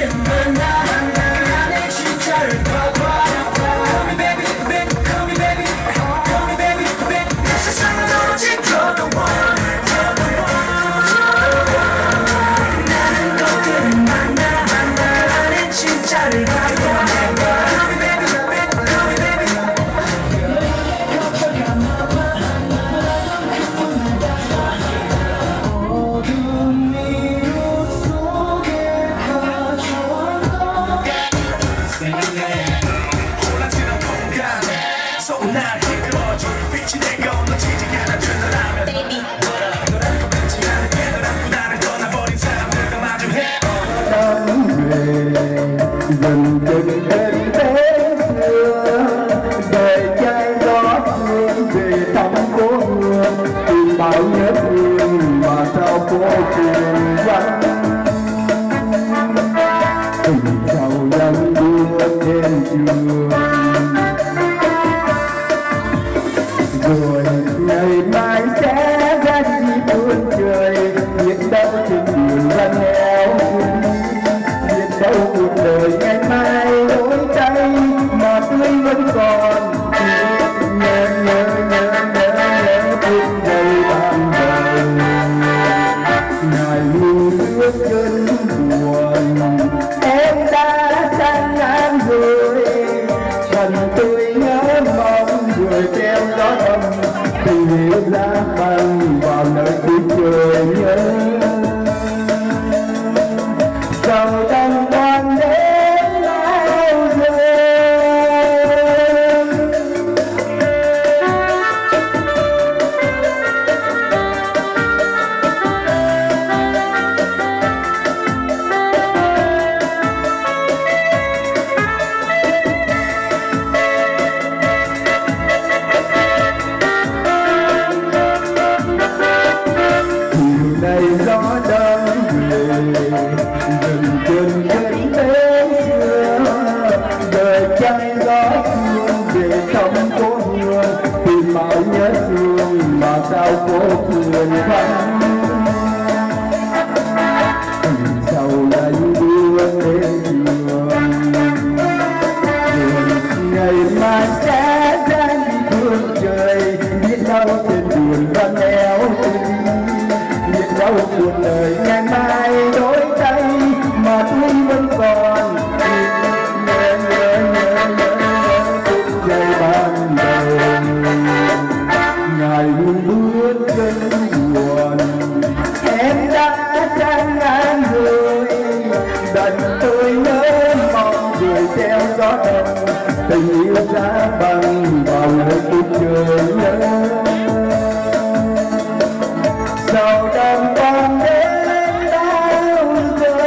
dần dần đến thế xưa về chai gió phương về thăm cố hương tìm bao nhớ thương mà sao phố trường vắng tình giàu đang đưa trên trường rồi ngày mai sẽ ra đi phương trời biết đâu trên đường ra nghèo đâu cuộc đời ngày mai đổi thay mà tươi vẫn còn nhớ nhớ nhớ nhớ nhớ phút giây ban đầu ngày lưu bước chân buồn em đã sang ngang rồi phần tôi nhớ mong rồi theo gió đông tình yêu ra bằng vào nơi cuối trời nhớ dòng tâm còn đến bao giờ chiều nay gió đông về dừng chân đến thế xưa đời trái gió phương để thăm cố hương tìm mãi nhớ thương mà sao phố phường vắng tình giàu đánh đưa lên trường ngày mai sẽ ra đi phương trời biết đâu trên đường ra nẻo biết đâu cuộc đời ngày mai đổi thay mà tôi vẫn còn nhớ nhớ nhớ nhớ nhớ phút giây ban đầu ngày luôn bước chân buồn em đã sang ngang rồi đành tôi nhớ mong rồi theo gió đông tình yêu giá bằng vào nơi cuộc trời nhớ giàu đông còn đến bao giờ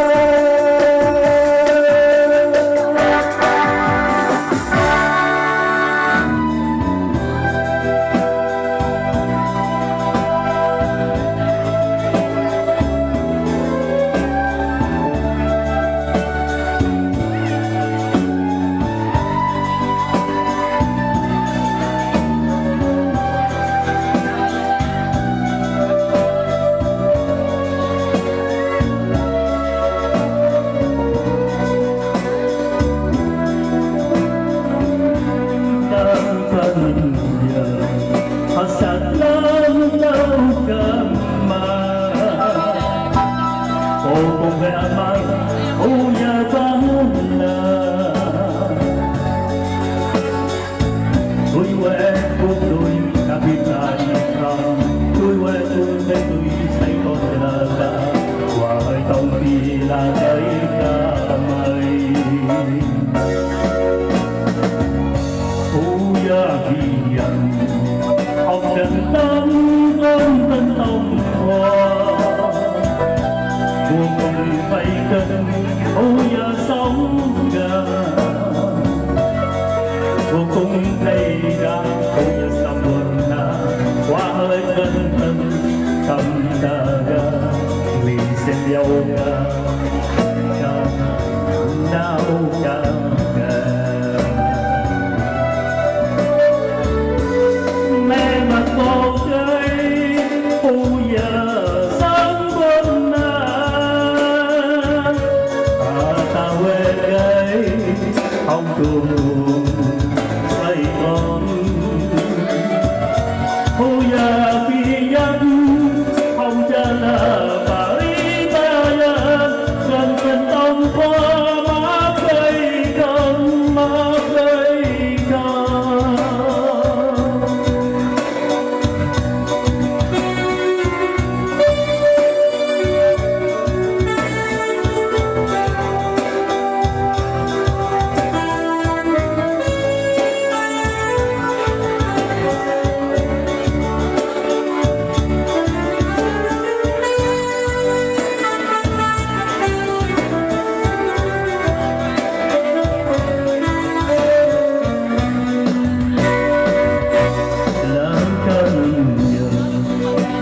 Hãy subscribe cho kênh Ghiền Mì Gõ để không bỏ lỡ những video hấp dẫn.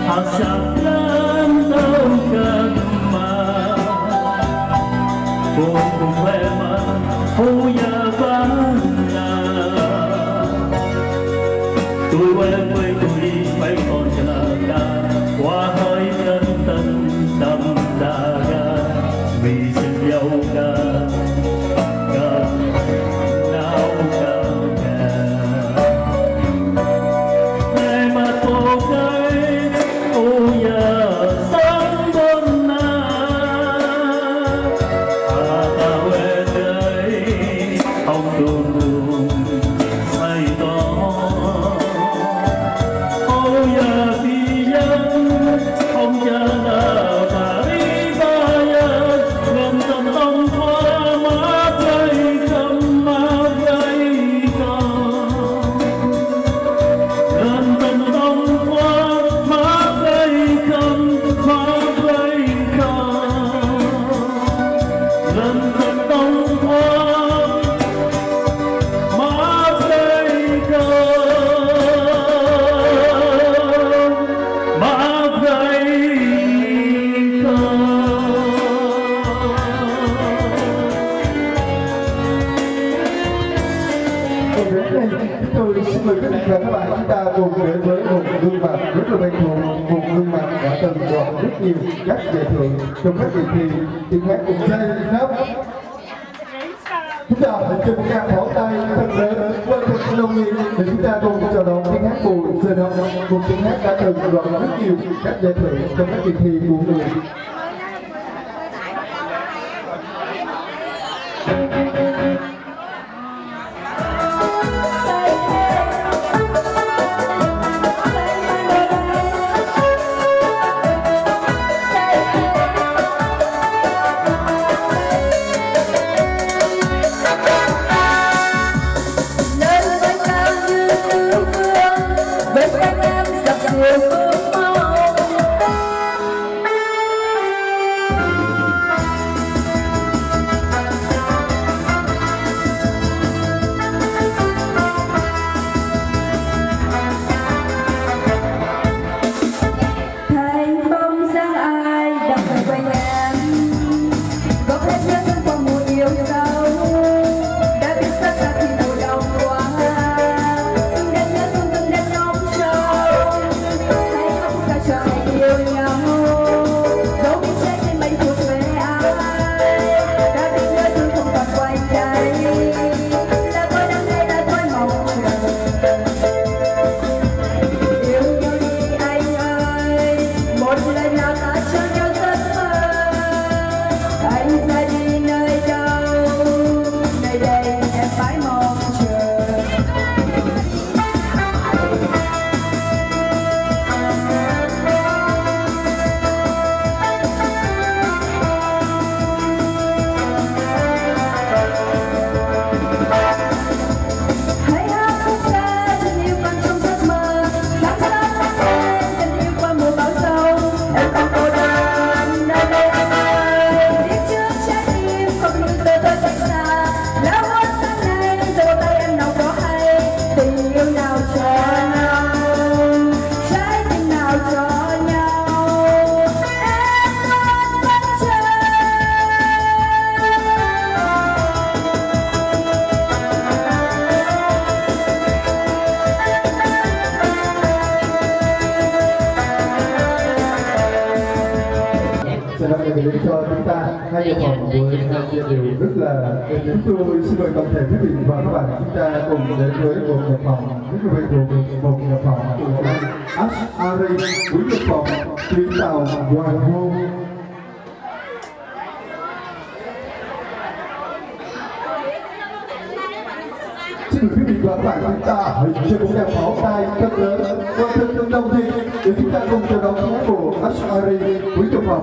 Hasaplan terkema Problema punya bana Tôi quen với tôi phải còn celaka Wahai jantan đậm daga Vì sejauhkan kau nau kau Memang tokai oh ya sempurna Atau edai ông đùng say to oh ya biang ông cha nào tari bayar ngầm tâm ông qua má cây cầm má cây cầm ngầm tâm ông qua má cây cầm má cây cầm ngầm tâm ông qua má cây cầm má cây Còn đến đây, chúng tôi xin mời quý vị và các bạn chúng ta cùng đến với một gương mặt rất là quen thuộc, một gương mặt đã từng đoạt rất nhiều các giải thưởng trong các kỳ thi tiếng hát cùng chơi Nam. Chúng ta hãy cho một tràng pháo tay thật lớn qua thật nồng nhiệt để chúng ta cùng chào đón tiếng hát Bùi Sơn Hồng, một tiếng hát đã từng đoạt rất nhiều các giải thưởng trong các kỳ thi của người. Lên với cao như nước mưa, với các em dập dìu bước mau. Thành bông dáng ai đập quanh em, góp hết nhớ thương qua mùa yêu sâu. Đã biết rất ra khi mùa đông qua, đã nhớ thương từng đêm nóng sâu. Hãy khóc ca cho ngày yêu nhau, dẫu biết trái tim mình thuộc về ai. Đã biết nhớ thương không còn quanh đây, là tôi đang đây là tôi mong chờ. Yêu nhau đi anh ơi, một lần nào ta cho nhau giấc mơ. Anh ra đi nơi đâu, nơi đây em phải mong chờ. Hãy hát khúc ca tình yêu còn trong giấc mơ. Sáng sớm nắng lên tình yêu qua mùa bão sâu. Em không cô đơn nơi đây anh ơi. Biết trước trái tim không như giờ tôi cách xa. Lá hoa sáng nay giơ tay em nào có hay. Tình yêu nào cho nhau, trái tim nào cho nhau. Em luôn vẫn chờ. Sẽ là để đến cho chúng ta hai nhạc phẩm với hai giai điệu rất là đẹp. Chúng tôi xin mời toàn thể quý vị và các bạn chúng ta cùng đến với một nhạc phẩm rất là quen thuộc, một nhạc phẩm của anh Ash Ari với nhạc phẩm Chuyến tàu Hoàng hôn. Xin mời quý vị và các bạn chúng ta hãy cho một tràng pháo tay thật lớn qua thân đông thiên để chúng ta cùng chào đón tiếng hát của Ash Ari với nhạc phẩm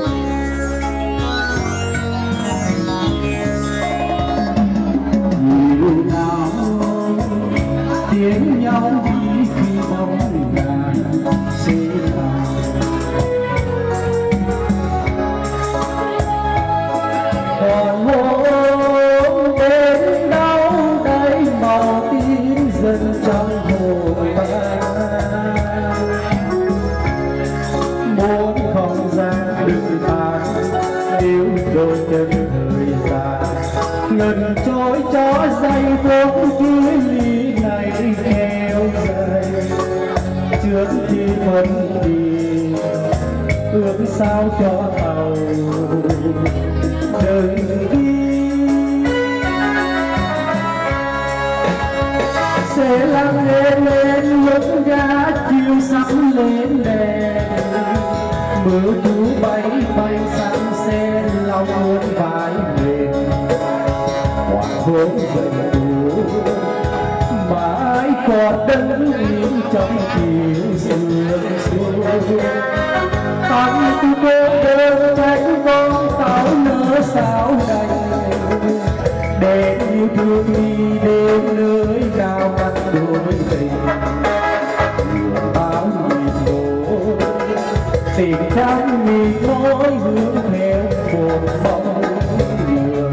Nhiều nào tiếng nhau đi khi bóng đàn xế vào. Còn hôn đến đâu đây màu tím dần trong hồ ban. đôi chân thời gian ngần trôi cho giây phút kỷ ly này kéo dài trước khi phân đi ước sao cho tàu đừng đi sẽ lặng lên lên lúc ga chiều sắm lên đèn mưa chú bay bay sang xe lau muôn vai mềm hoàng hôn dần đủ mãi còn đứng yên trong chiều sương xuống tâm tôi cô đơn tránh con táo nỡ sao đành để yêu thương đi đến nơi nào cắt đôi tình đường bao nhìn đổ tình trắng mịt môi hướng theo một bóng người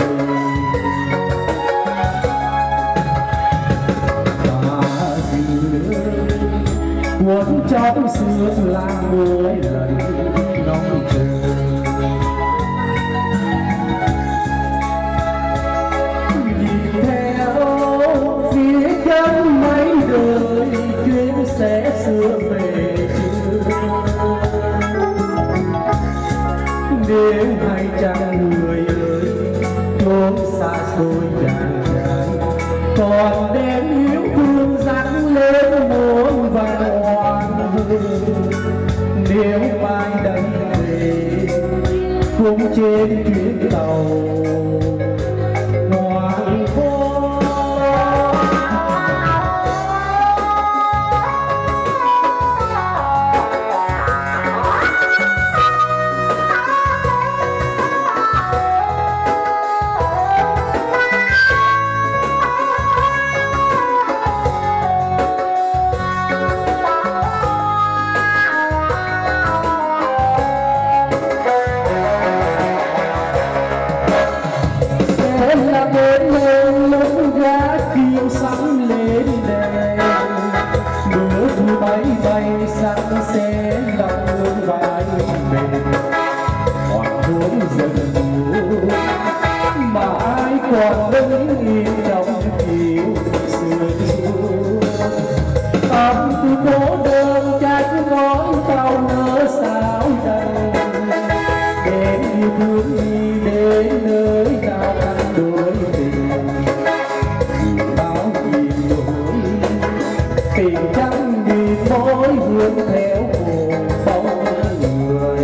và dừa cuốn trong xưa là mỗi lần nóng chờ nhìn theo phía chân mấy đời chuyến sẽ xưa về chưa nếu hay chăng người ơi chốn xa xôi dài dài còn đem yêu thương dắt lên muôn vàn oan hương nếu mai đây về cũng trên chuyến tàu hoàng hôn. Còn đứng yên trong chiều sương xuống tâm tôi cố đơn trách ngói tao nỡ sao đành để yêu thương đi đến nơi nào cắt đôi tình dù bao nhiêu nỗi tình trắng đi mối hướng theo một bóng người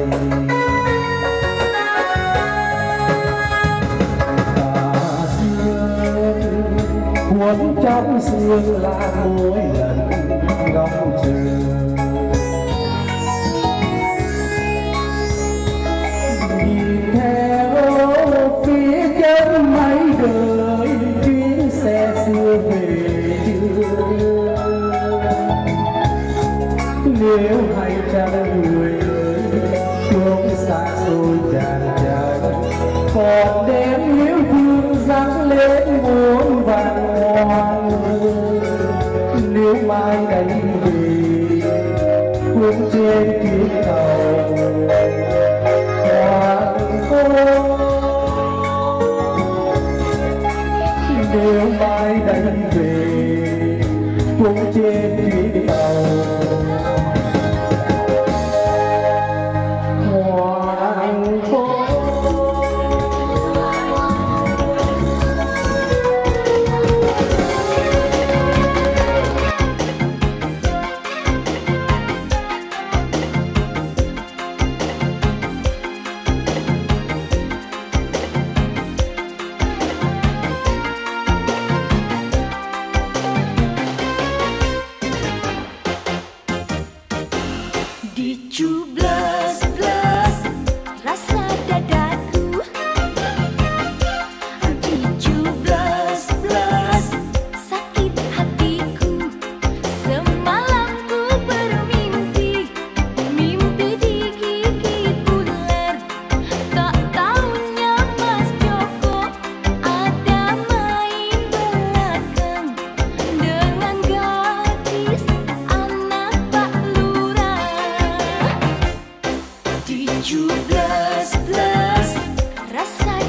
cuốn trong xương là mỗi lần ngóng chờ nhìn theo phía chân mấy đời chuyến xe xưa về chưa nếu hay chăng người ơi chốn xa xôi tràn tràn còn đem yêu thương dắt lên muôn vàn oan nếu mai đây về cũng trên chuyến tàu hoàng hôn nếu mai đây về cũng trên chuyến tàu hoàng hôn. Plus, plus, rasa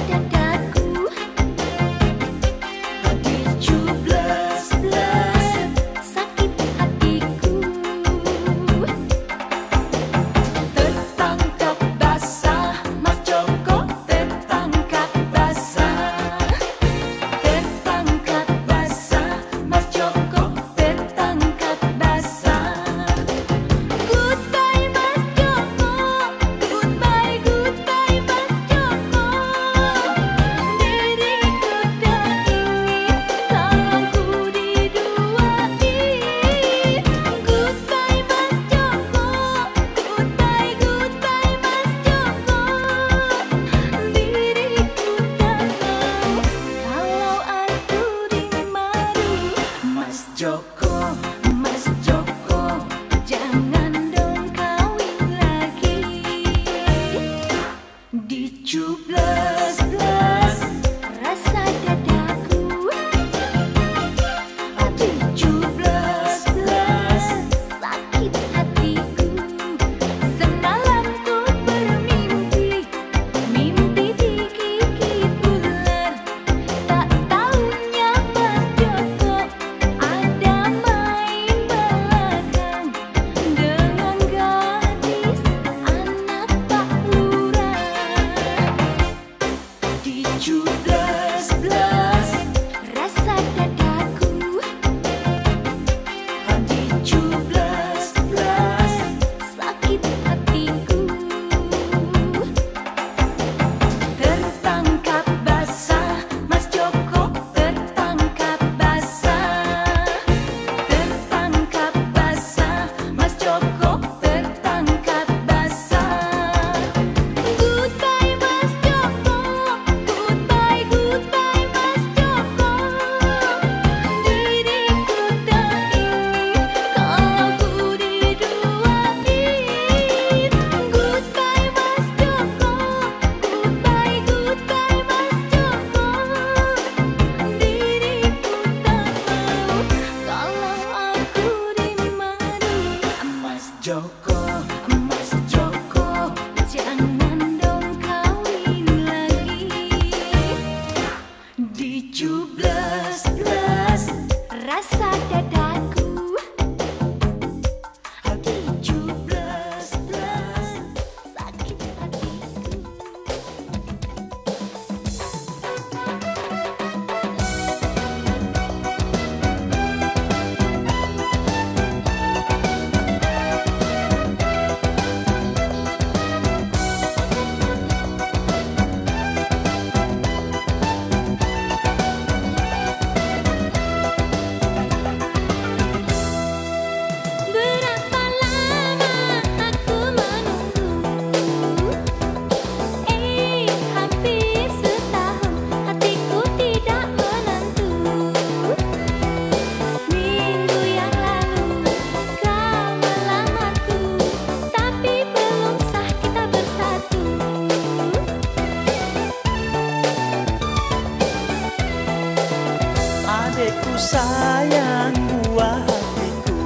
sayang buah hatiku.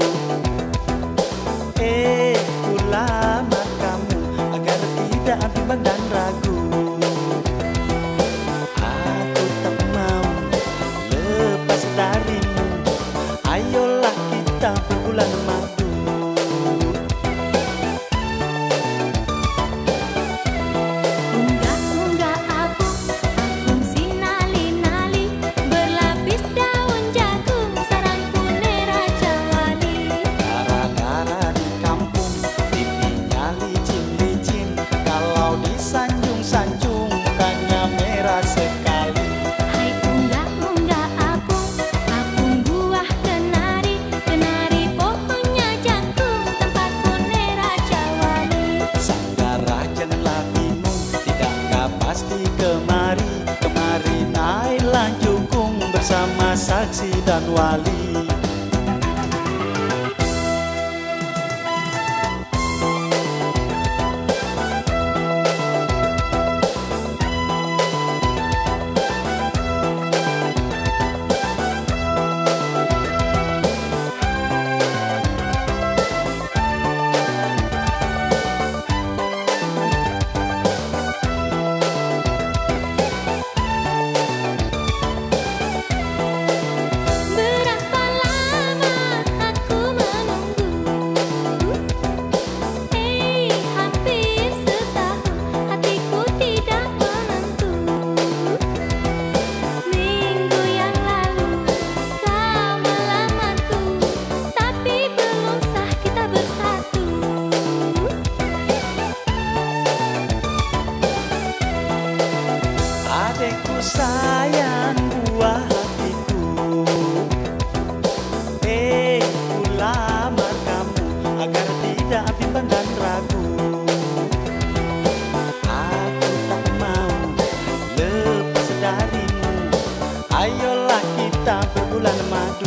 Eh, ku lamar kamu agar tidak bimbang dan ragu. Aku tak mau lepas darimu. Ayolah kita berbulan madu. Unggah-unggah aku, aku si nali-nali, berlapis daun jagung, sarang punera jawali. Darah-darah di kampung, pipinya licin-licin. Kalau disanjung-sanjung, mukanya merah sekali. Hai unggah-unggah aku, aku buah kenari, kenari pohonnya jangkung, tempat punera jawali. Sanggara janganlah bingung, tidakkah pasti kemari. Kemari naiklah jukung bersama saksi dan wali. Berapa lama aku menunggu? Hei, hampir setahun, hatiku tidak menentu. Minggu yang lalu kau melamarku, tapi belum sah kita bersatu. Adekku sayang buah hatiku. Eh, ku lamar kamu agar tidak bimbang dan ragu. Aku tak mau lepas darimu. Ayolah kita berbulan madu.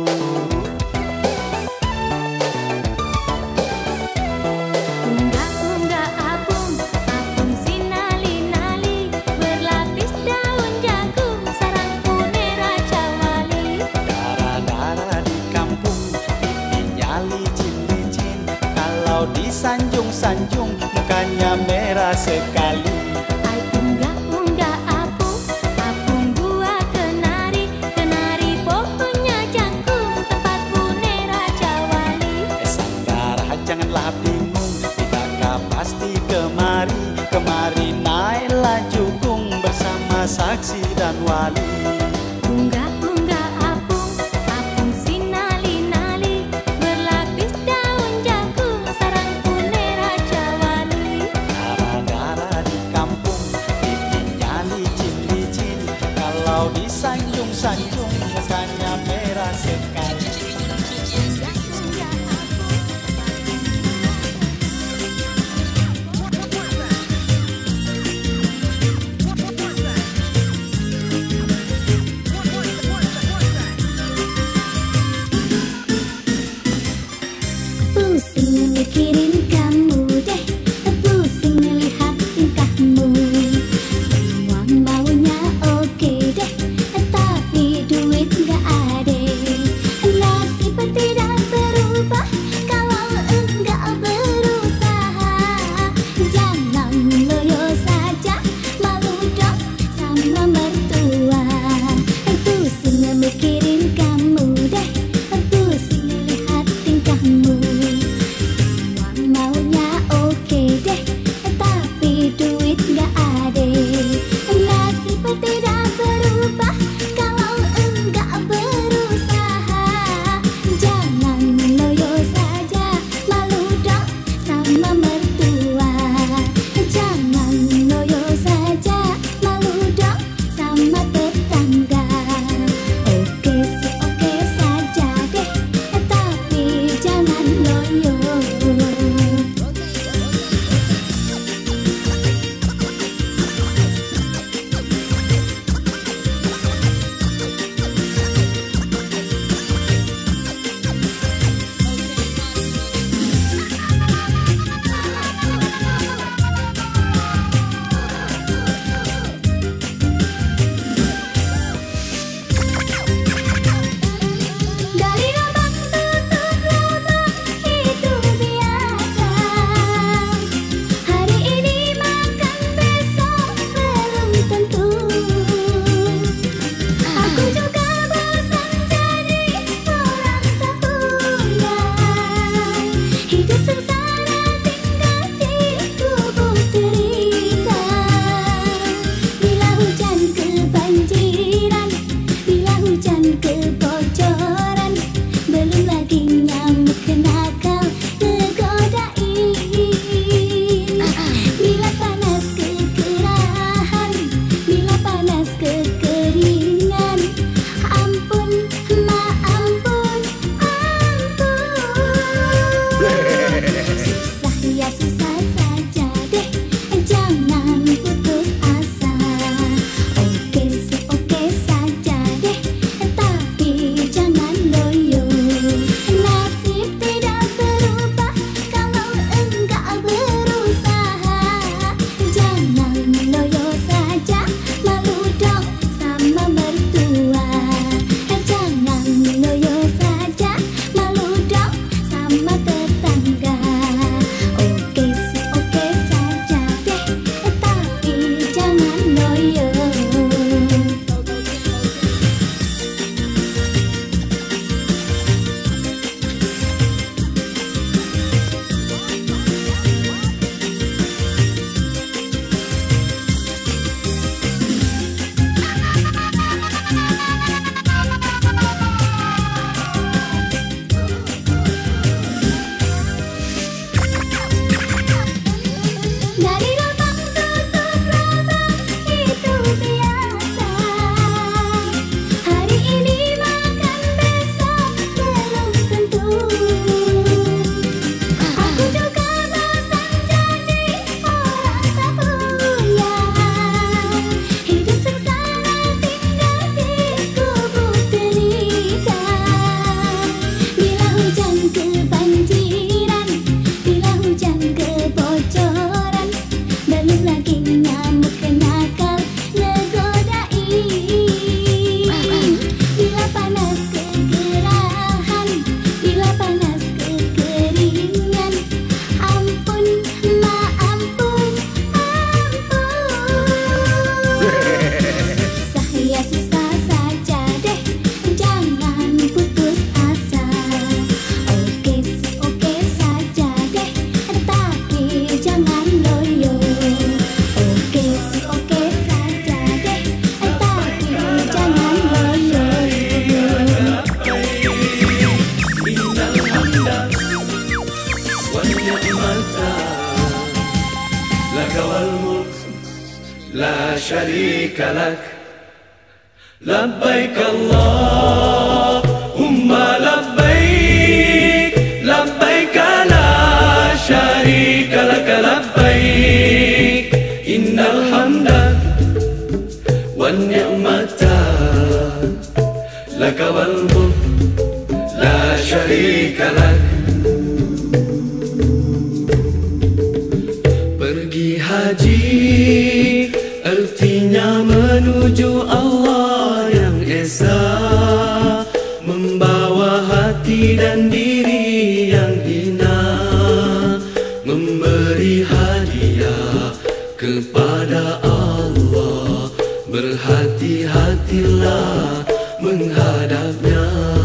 Unggah-unggah apung, apung si nali-nali, berlapis daun jagung, sarang punera jawali. Darah-darah di kampung, pipinya licin-licin. Kalau disanjung-sanjung, mukanya merah sekali. Hai unggah-unggah apung, apung buah kenari, kenari pohonnya jangkung, tempat punera jawali. Eh, Sanggara janganlah bingung, tidakkah pasti kemari. Kemari naiklah jukung bersama saksi dan wali. Unggah-unggah apung, apung si nali-nali, berlapis daun jagung, sarang punera jawali. Darah-darah di kampung, pipinya licin-licin. Kalau disanjung-sanjung, mukanya merah sekali. Unggah-unggah apung. Pusing mikirin kamu deh, pusing melihat tingkahmu. Semua maunya oke deh, tapi duit gak ada. لك والملك لا شريك لك لبيك اللهم لبيك لبيك لا شريك لك لبيك إن الحمد والنعمة لك والملك لا شريك لك. Pergi haji artinya menuju Allah yang esa, membawa hati dan diri yang hina, memberi hadiah kepada Allah. Berhati-hatilah menghadapnya.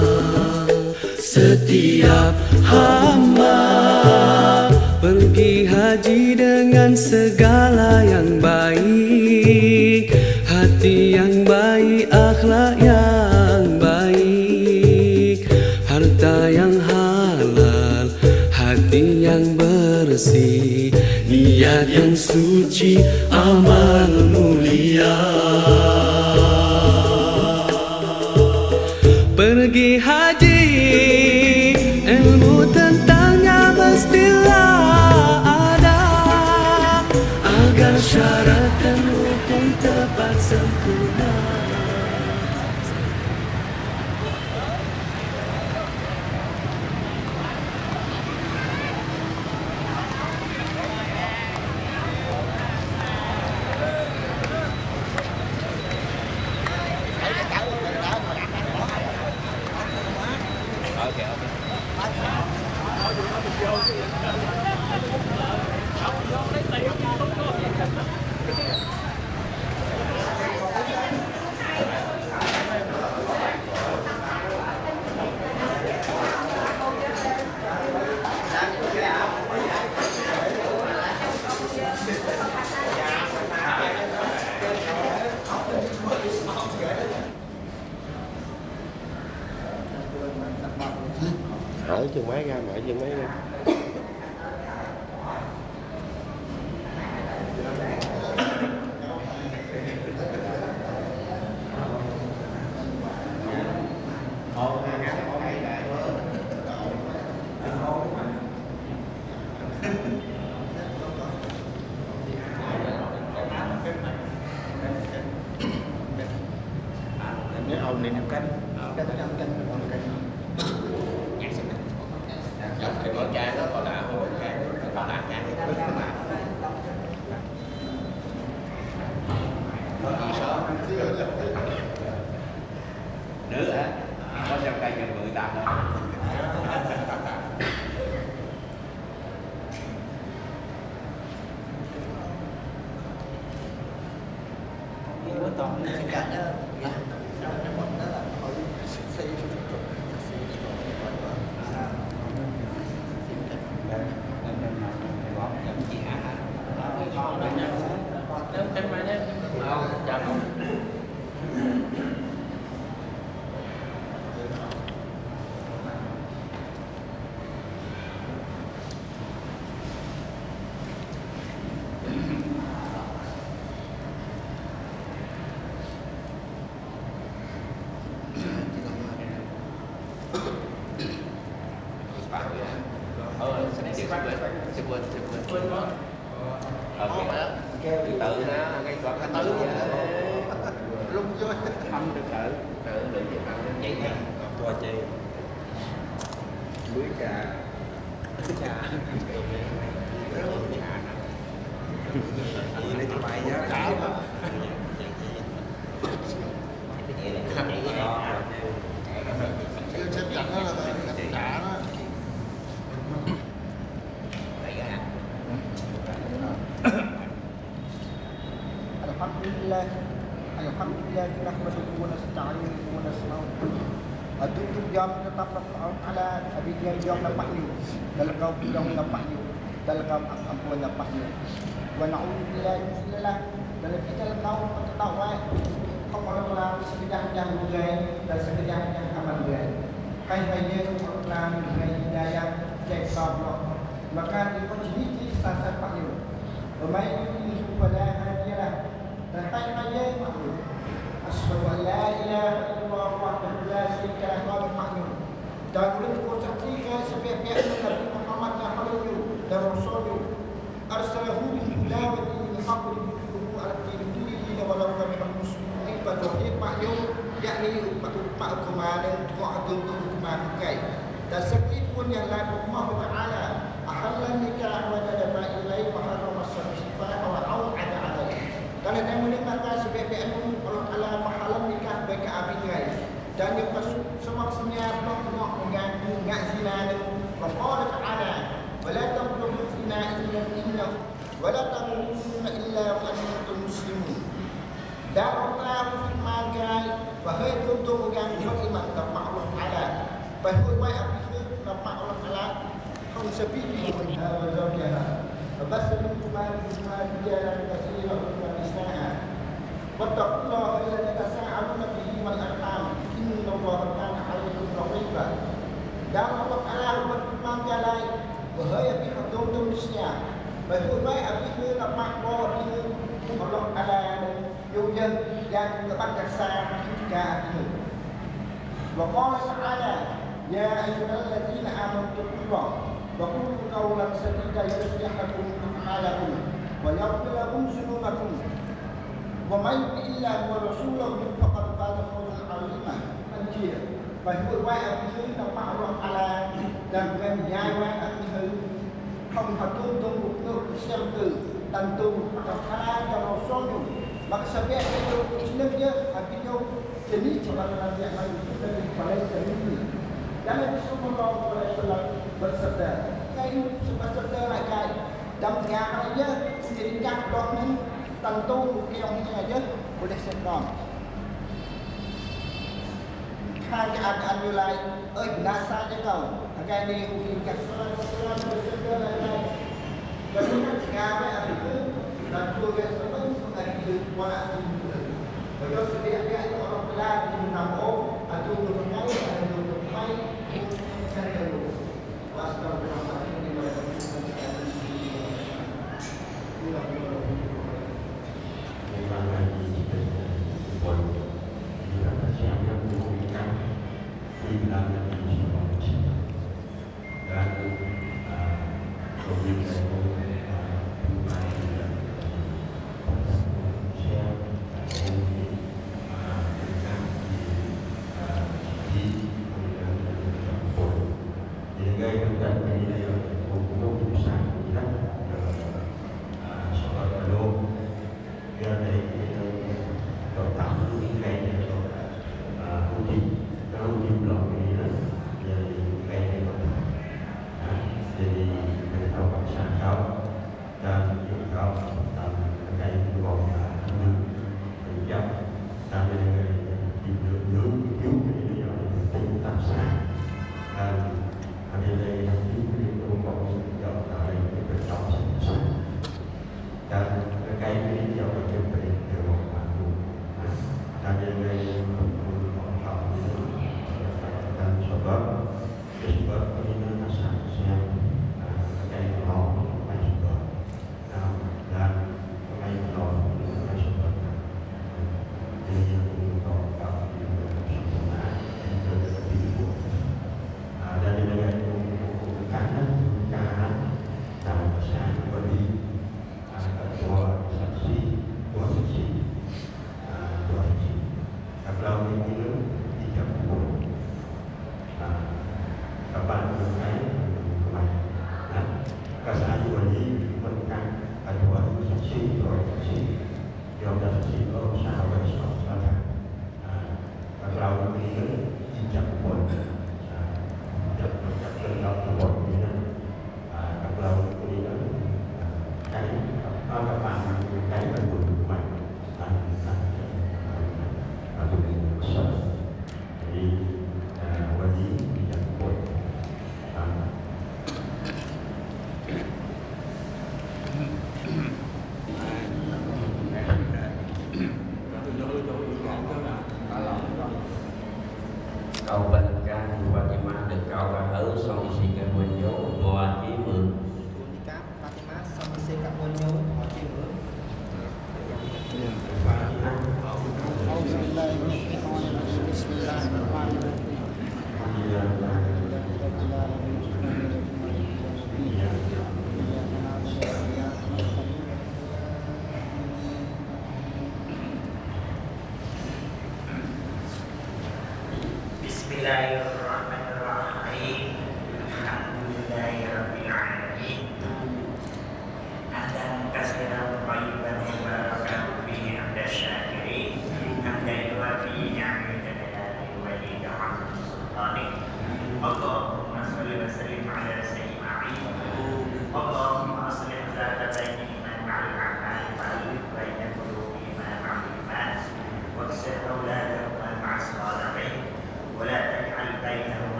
Setiap hamba pergi haji dengan segala yang baik, hati yang baik, akhlak yang baik, harta yang halal, hati yang bersih, niat yang suci, amal mulia. Pergi haji, ilmu tentangnya mestilah ada, agar syarat dan hukum tepat sempurna. Mở chân máy ra, mở chân máy ra. Nếu ông đi năm cánh, cánh năm cánh, năm cánh. Cái con trai đó còn đã hồi cái còn đã cái nữ hả? Có trong cây gần mười tám đó. Nó toàn nó cả đó. Từ từ nó cái đoạn cái tứ rung vô không được tự tự được gì mà nhảy nhảy qua chi muối trà trà gì lấy cho bài giá cả trên cạnh đó là cạnh trả đó. Alhamdulillah, alhamdulillah nahmaduhu wa nasta'inuhu wa nastaghfiruh. Atutup jam tetap ala abidian jam lepas ni. Dalam kau bidang lepas ni. Dalam kau apa lepas ni. Wa na'udzubillahi min syarrillah. Dalam kita tahu tahu ai. Kau kalau làm sekedar yang bukan dan sekedar yang amal bukan. Kai hanya làm ngày hidayah cek Allah. Maka di posisi sasa pak ni. ومن يضلل فلا هادي له فكيف يهتدي أشهد أن لا إله إلا الله وحده لا شريك له له المعلوم dan boleh dikonsaksikan sebaik-baik Nabi Muhammad yang hadir dan Rasul arsalahu bil huda wa dinil haqq liyudhhirahu 'ala ad-din kullihi walau kana muslimin pada pak yo yakni umat umat kemarin tuak untuk kemarin kai dan sekalipun yang lain Allah Taala ahallan nikah wa nadaba ilai wa harama sifat wa au'ada alaihi kalau yang menikahkan sebaik-baik Allah Taala mahalan nikah bagi abigai dan yang semaksudnya Allah mengganggu enggak zina dan Allah Taala wala taqrabu zina illa innahu wala tamutunna illa wa antum muslimun dan Allah firmankan wahai tuan-tuan yang beriman kepada Allah Taala bahawa apa kepada Allah Taala hum sabihi wa zawjaha wa basalu ma ma jalan kasira wa nisaa wattaqullaha alladhi tasaaluna bihi wal arham innallaha kana 'alaykum raqiba dan Allah Taala berfirman lagi wahai tuan-tuan Islam bahawa apa kepada Allah Taala yang yang terpaksa ketika itu. Waqala ta'ala ya ayyuhalladzina amanu taqullaha wa qulu qawlan sadida yuslih lakum a'malakum wa yaghfir lakum dhunubakum wa may yuti' Allaha wa rasulahu faqad faza fawzan 'azima. Anjir. Bahawa wai apa nama Allah Taala dan bukan yang wai apa không phải tuân tuân một nước xem từ tận tu tập hai cho nó số nhung maka sebaik itu jenisnya artinya jenis jabatan yang lain kita dipakai sendiri dan Nabi Sallallahu Alaihi Wasallam bersabda kain bersabda lagi dan yang aja menjadikan doa tentu yang ini aja boleh sedang kan keadaan mulai eh nasa aja kau agar ini mungkin kesalahan kesalahan bersabda lagi bagaimana cara itu dan juga sebelum mengakhiri wala itu. Bagaimana sebenarnya itu orang pelan di namo atau mengenai atau mengenai cara itu. Waspada dengan ini mereka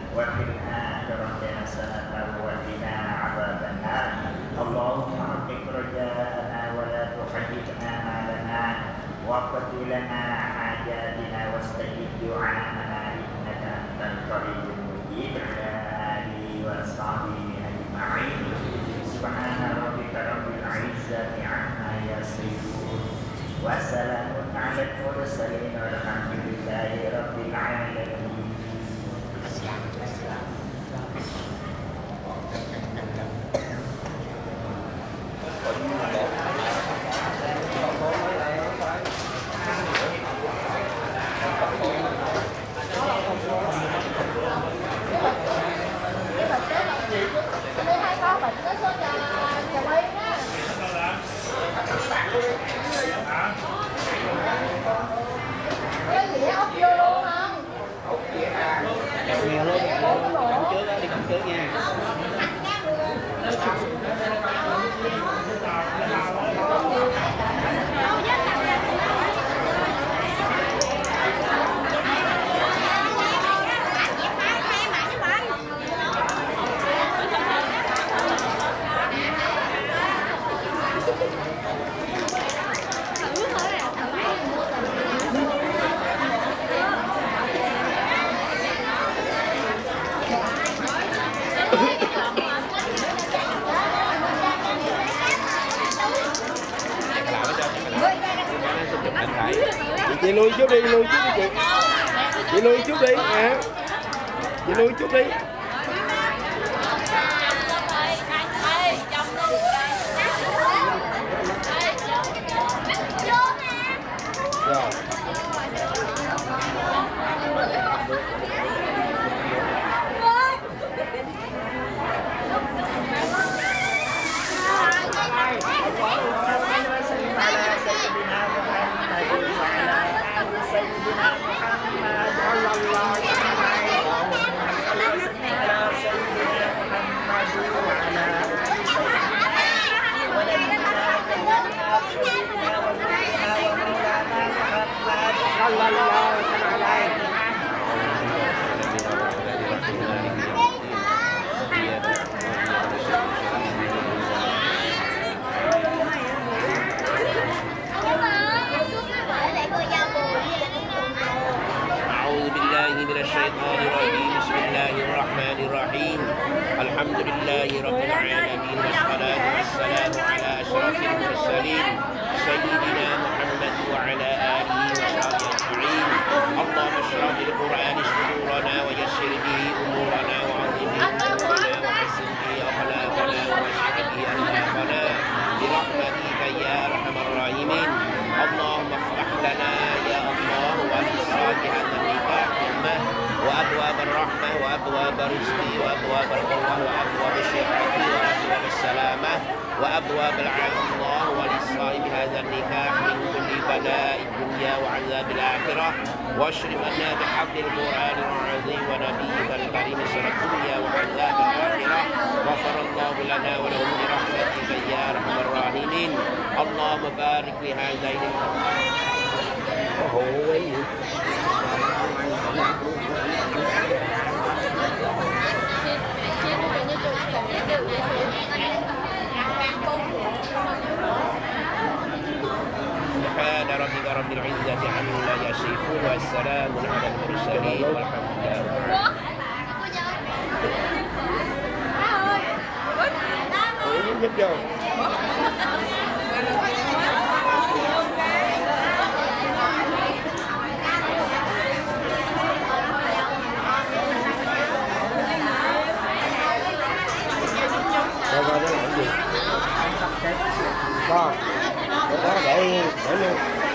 وفي الآخرة حسنة وقنا عذاب النار اللهم حقق رجاءنا ولا تحقق آمالنا واقض لنا حاجاتنا واستجب دعاءنا إنك أنت القريب المجيب على آله وصحبه أجمعين سبحان ربك رب العزة عما يصفون وسلام على المرسلين والحمد لله رب العالمين. Chị lui chút đi, lui chút đi chị. Chị lui chút đi, à. Chị lui chút đi. Rồi. الشيطان الرجيم بسم الله الرحمن الرحيم الحمد لله رب العالمين والصلاة والسلام على أشرف المرسلين سيدنا محمد وعلى آله وصحبه أجمعين اللهم اشرح بالقرآن صدورنا ويسر به أمورنا وعظم به أمورنا وحسن به أخلاقنا ووسع به أخلاقنا برحمتك يا أرحم الراحمين اللهم افتح لنا يا الله ولصالحة النكاح وأبواب الرحمة وأبواب الرزق وأبواب القوة وأبواب الشفاء وأبواب السلامة وأبواب العافية الله ولصائب هذا النكاح من كل بلاء الدنيا وعذاب الآخرة واشرف لنا بحق القرآن العظيم ونبيك الكريم سر الدنيا وعذاب الآخرة غفر الله لنا ولهم برحمتك يا أرحم الراحمين اللهم بارك لهذين سبحان ربك رب العزة عما يصفون والسلام على المرسلين والحمد لله. Giúp vô. Coi coi nó làm gì. Con. Đó để để luôn.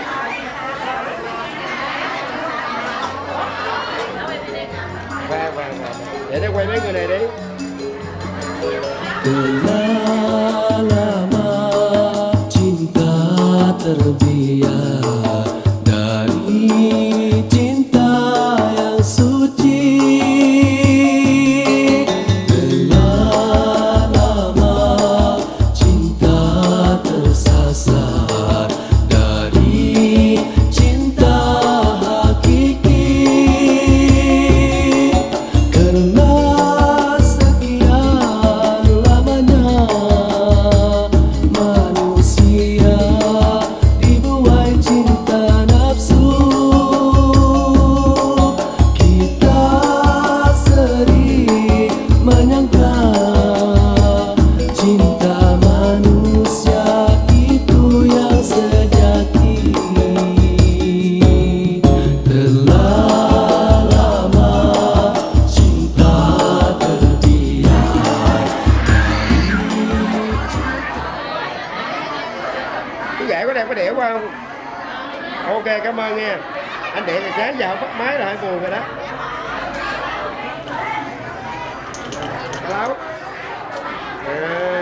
Khoan khoan khoan. Để nó quay mấy người này đi. Telah lama cinta terbiar dari cinta yang suci. Telah lama cinta tersasar dari cinta hakiki. Kerana cảm ơn nha. Anh Điện thì sáng giờ bắt máy là hơi buồn rồi đó. Hello. À.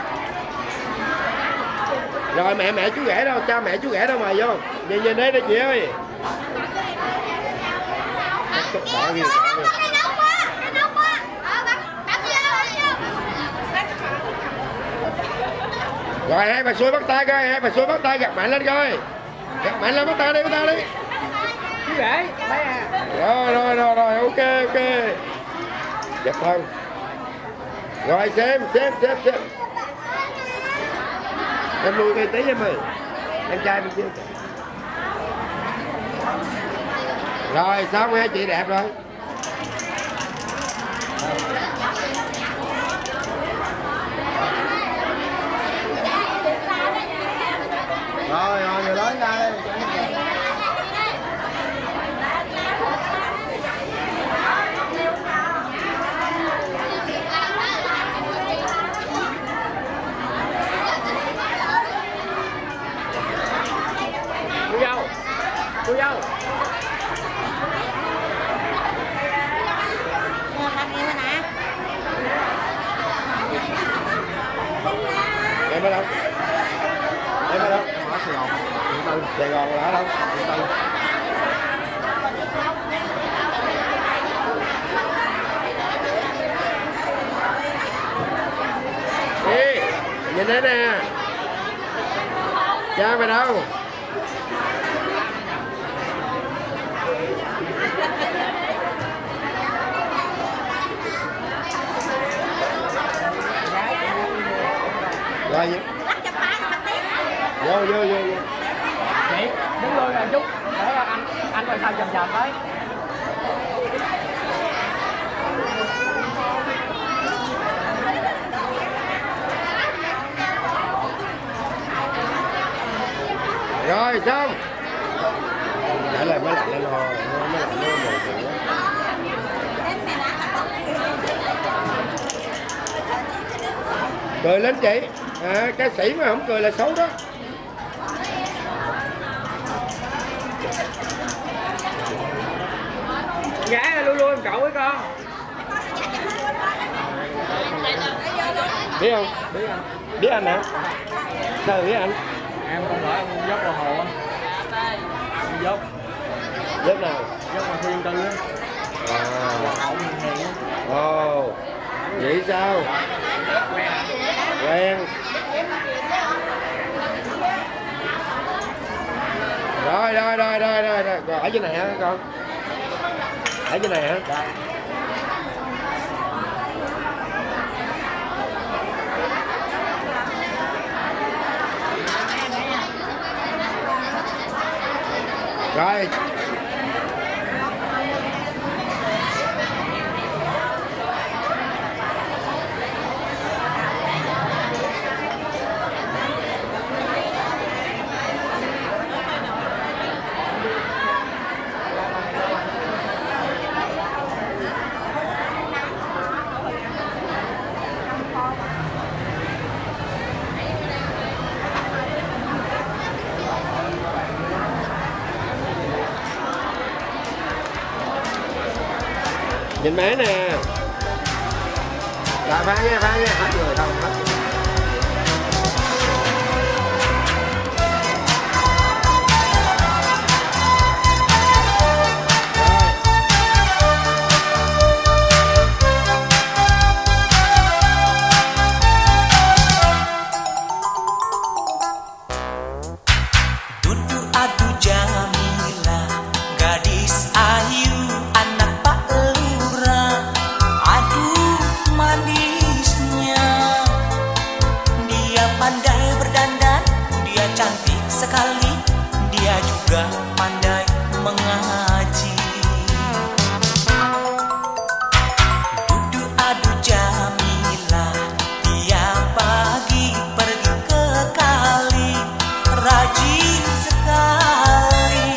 Rồi mẹ mẹ chú rể đâu, cha mẹ chú rể đâu mời vô. Nhìn nhìn đây đây chị ơi. Bỏ gì, bỏ gì. Rồi hai bà xuôi bắt tay coi, hai bà xuôi bắt tay gặp mạnh lên coi. Gặp mạnh lên bắt tay đi, bắt tay đi. Chú rể, đây à. Rồi rồi rồi rồi, ok ok. Đẹp thân. Rồi xem xem xem xem. Em lui cái tí em ơi. Em trai bên kia. Rồi xong hai chị đẹp rồi. Rồi rồi người lớn đây. Cô dâu. Cô dâu. Em ở đâu? Em ở đâu? Ở Sài Gòn. Sài Gòn là ở đâu? Đi, nhìn đây nè. Cha mày đâu? Rồi vô vô vô vô. Chị đứng luôn rồi chút để anh anh coi sao chầm chầm tới. Rồi xong. Để lại mới lại lên hồ, mới lại lên hồ. Cười lên chị. À, ca sĩ mà không cười là xấu đó. Gái luôn luôn cậu với con. Biết không? Biết anh. Biết anh hả? Sao biết anh? Em không phải em dốc vào hồ anh. Dốc. Dốc nào? Dốc vào thiên tư á. À. Ồ. Vậy sao? Quen. Rồi rồi rồi rồi rồi rồi. Rồi ở trên này hả con? Ở trên này hả? Rồi. Nhìn má nè. Rồi phan nha, phan nha, hết người đâu, hết người. Sekali dia juga pandai mengaji. Duduk adu Jamilah, dia pagi pergi ke kali, rajin sekali.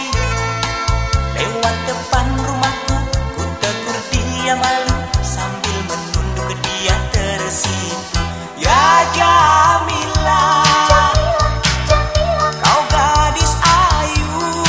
Lewat depan rumahku, ku tegur dia malu sambil menunduk dia tersipu. Ya Jamilah, kau gadis ayu,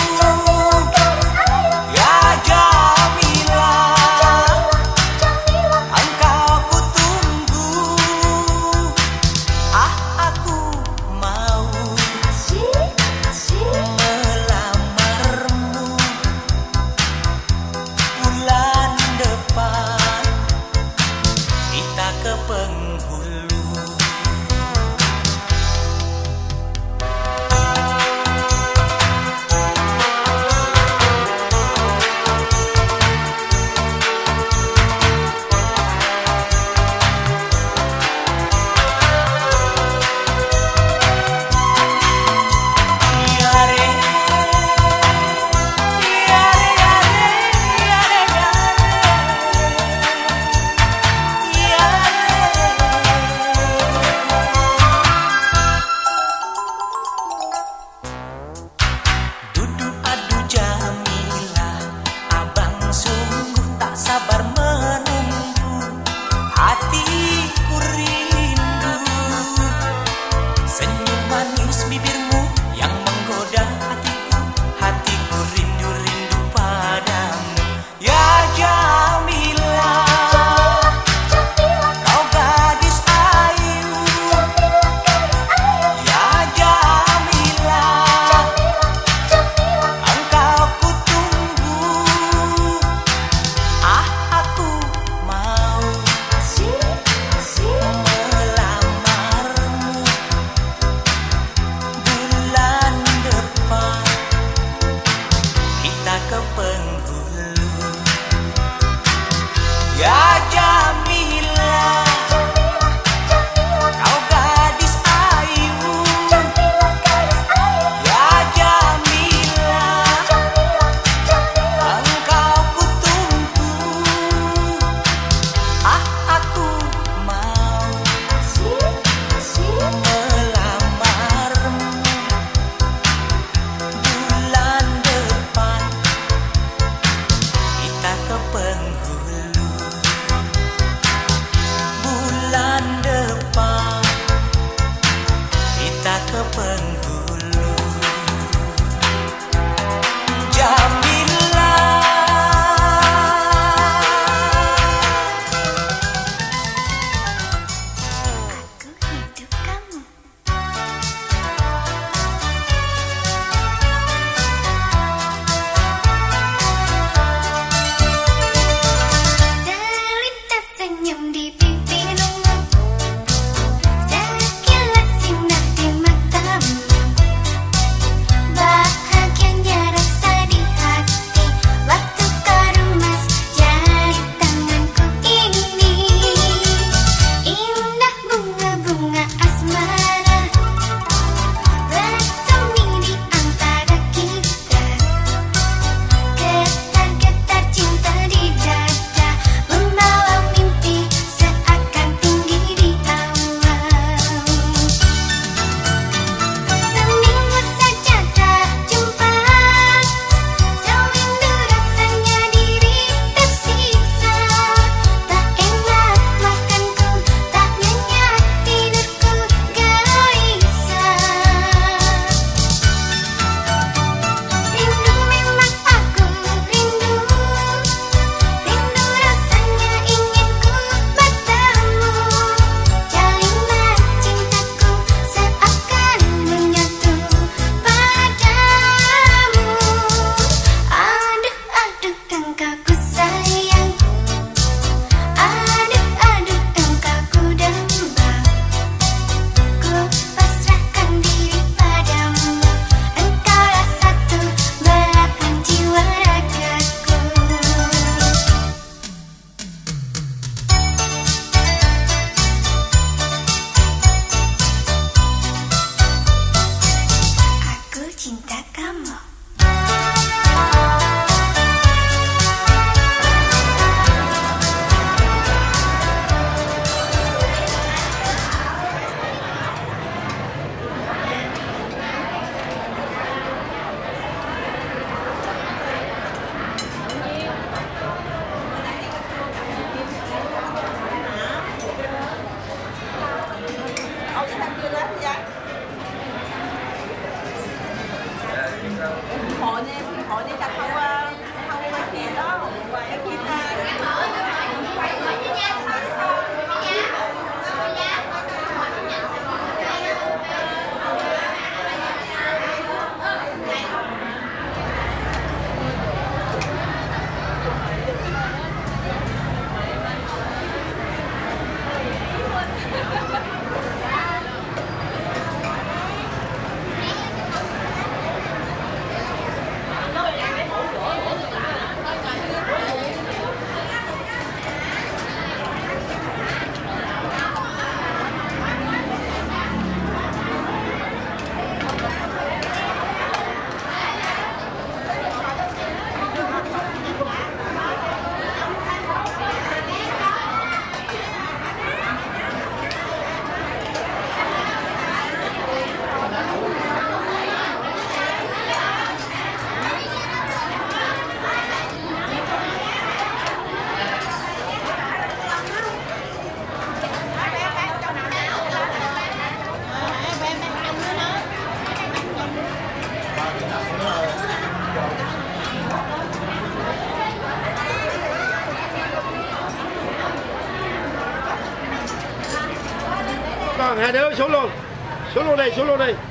Rồi hai đứa xuống luôn. Xuống luôn đi, xuống luôn đi.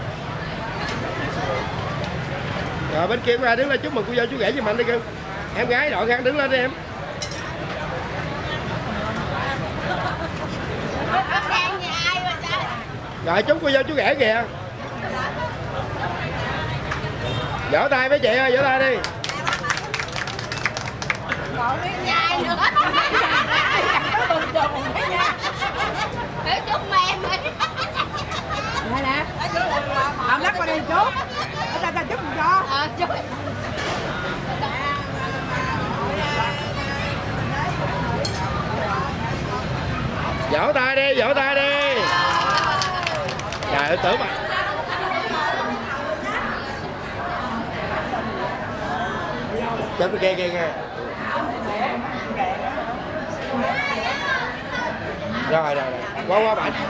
Rồi bên kia ra đứng lên chúc mừng cô dâu chú rể giùm anh đi cưng. Em gái đội khăn đứng lên đi em. Rồi chúc cô dâu chú rể kìa. Vỗ tay với chị ơi, vỗ tay đi. Còn biết nhai nữa. Để chúc mẹ mình. Nè nè. Làm lắc qua đây chút. Ta ta chúc cho. Ờ chúc. Vỗ tay đi, vỗ tay đi. Trời ơi tưởng mà. Chết cái kia kia. Rồi rồi rồi. Qua qua bạn.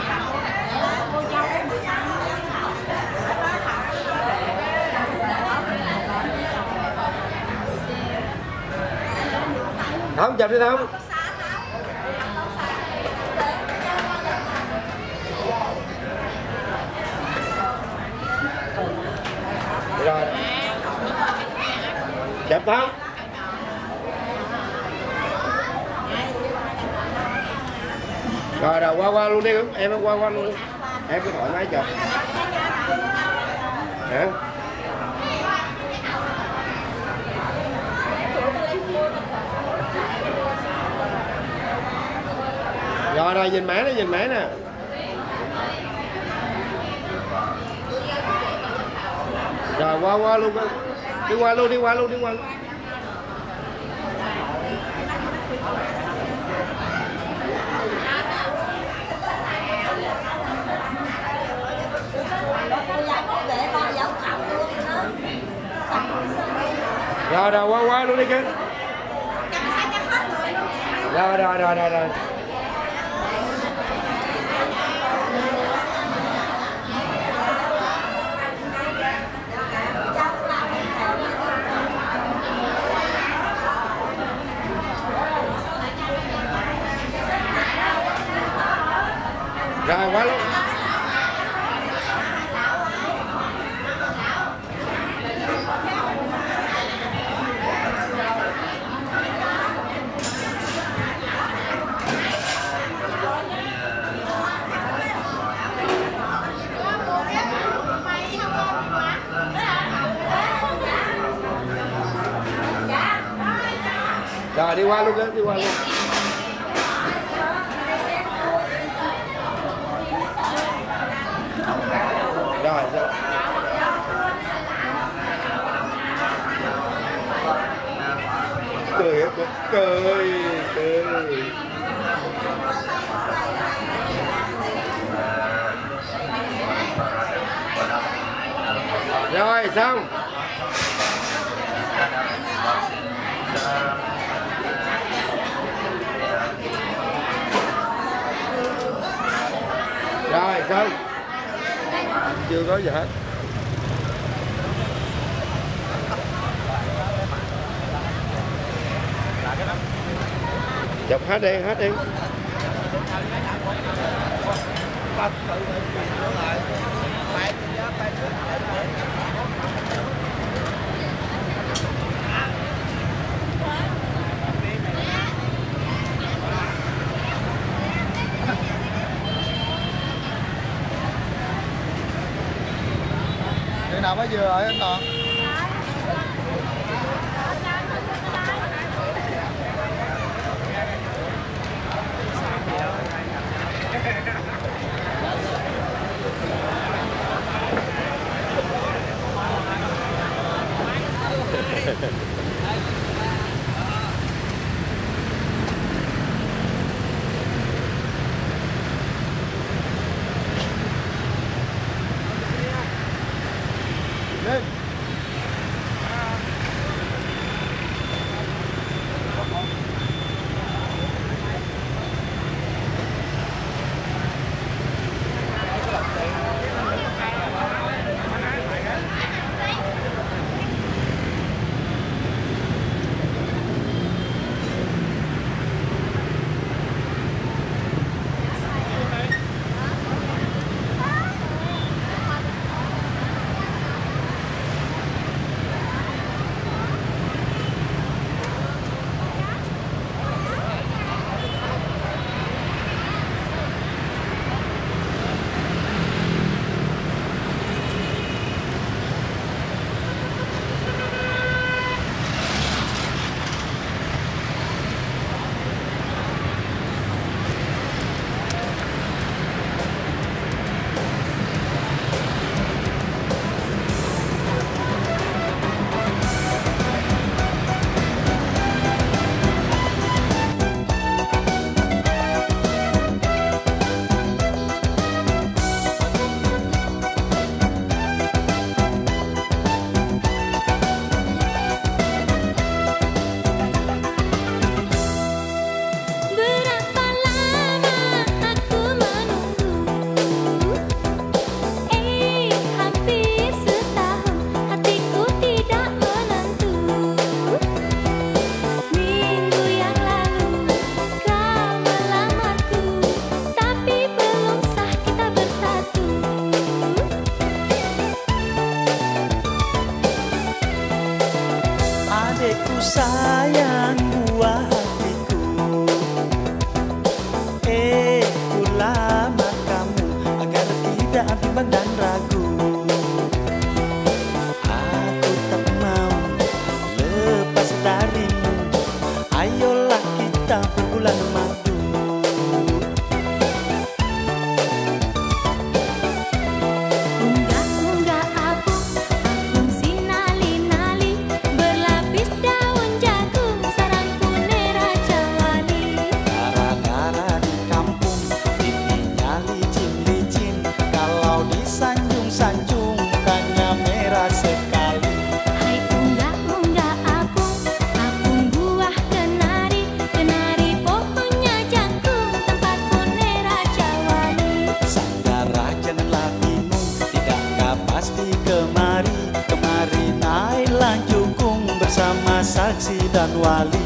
Không chụp đi không? Rồi. Chụp không? Rồi rồi qua qua luôn đi, em qua qua luôn đi. Em cứ thoải mái chụp. Hả? Rồi rồi nhìn mẹ nè, nhìn mẹ nè. Rồi qua qua luôn. Đi qua luôn, đi qua luôn, đi qua luôn. Rồi rồi qua qua luôn đi kìa. Rồi rồi rồi rồi rồi. Rồi qua luôn. Rồi đi qua luôn đó, đi qua luôn. Rồi, rồi. Cười, cười, cười. Rồi, xong. Rồi, xong. Chưa có gì hết. Chụp hết đi, hết đi. Khi nào mới vừa ở anh Toàn? Lên. wali.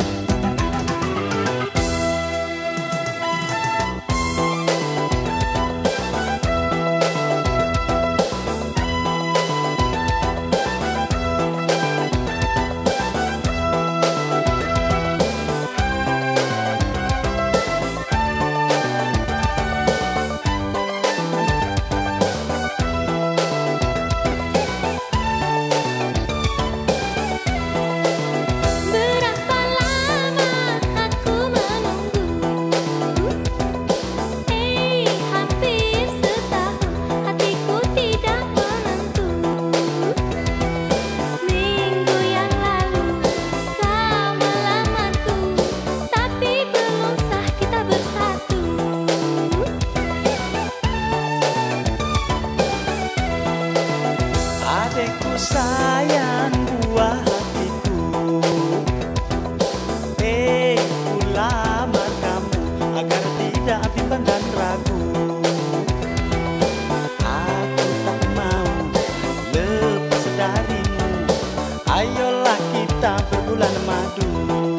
Adekku sayang buah hatiku, eh ku lamar kamu agar tidak bimbang dan ragu. Aku tak mau lepas darimu, ayolah kita berbulan madu.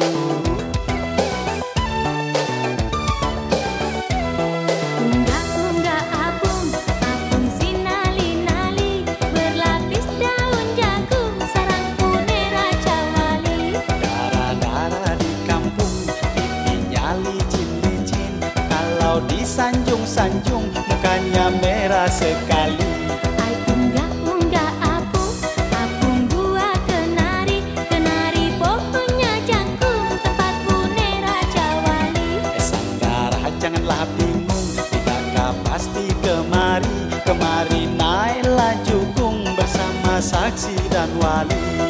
Disanjung-sanjung mukanya merah sekali. Ai unggah-unggah apung, apung buah kenari, kenari pohonnya jangkung, tempatku Raja Wali. Sanggara janganlah bingung, tidakkah pasti kemari, kemari naiklah jukung bersama saksi dan wali.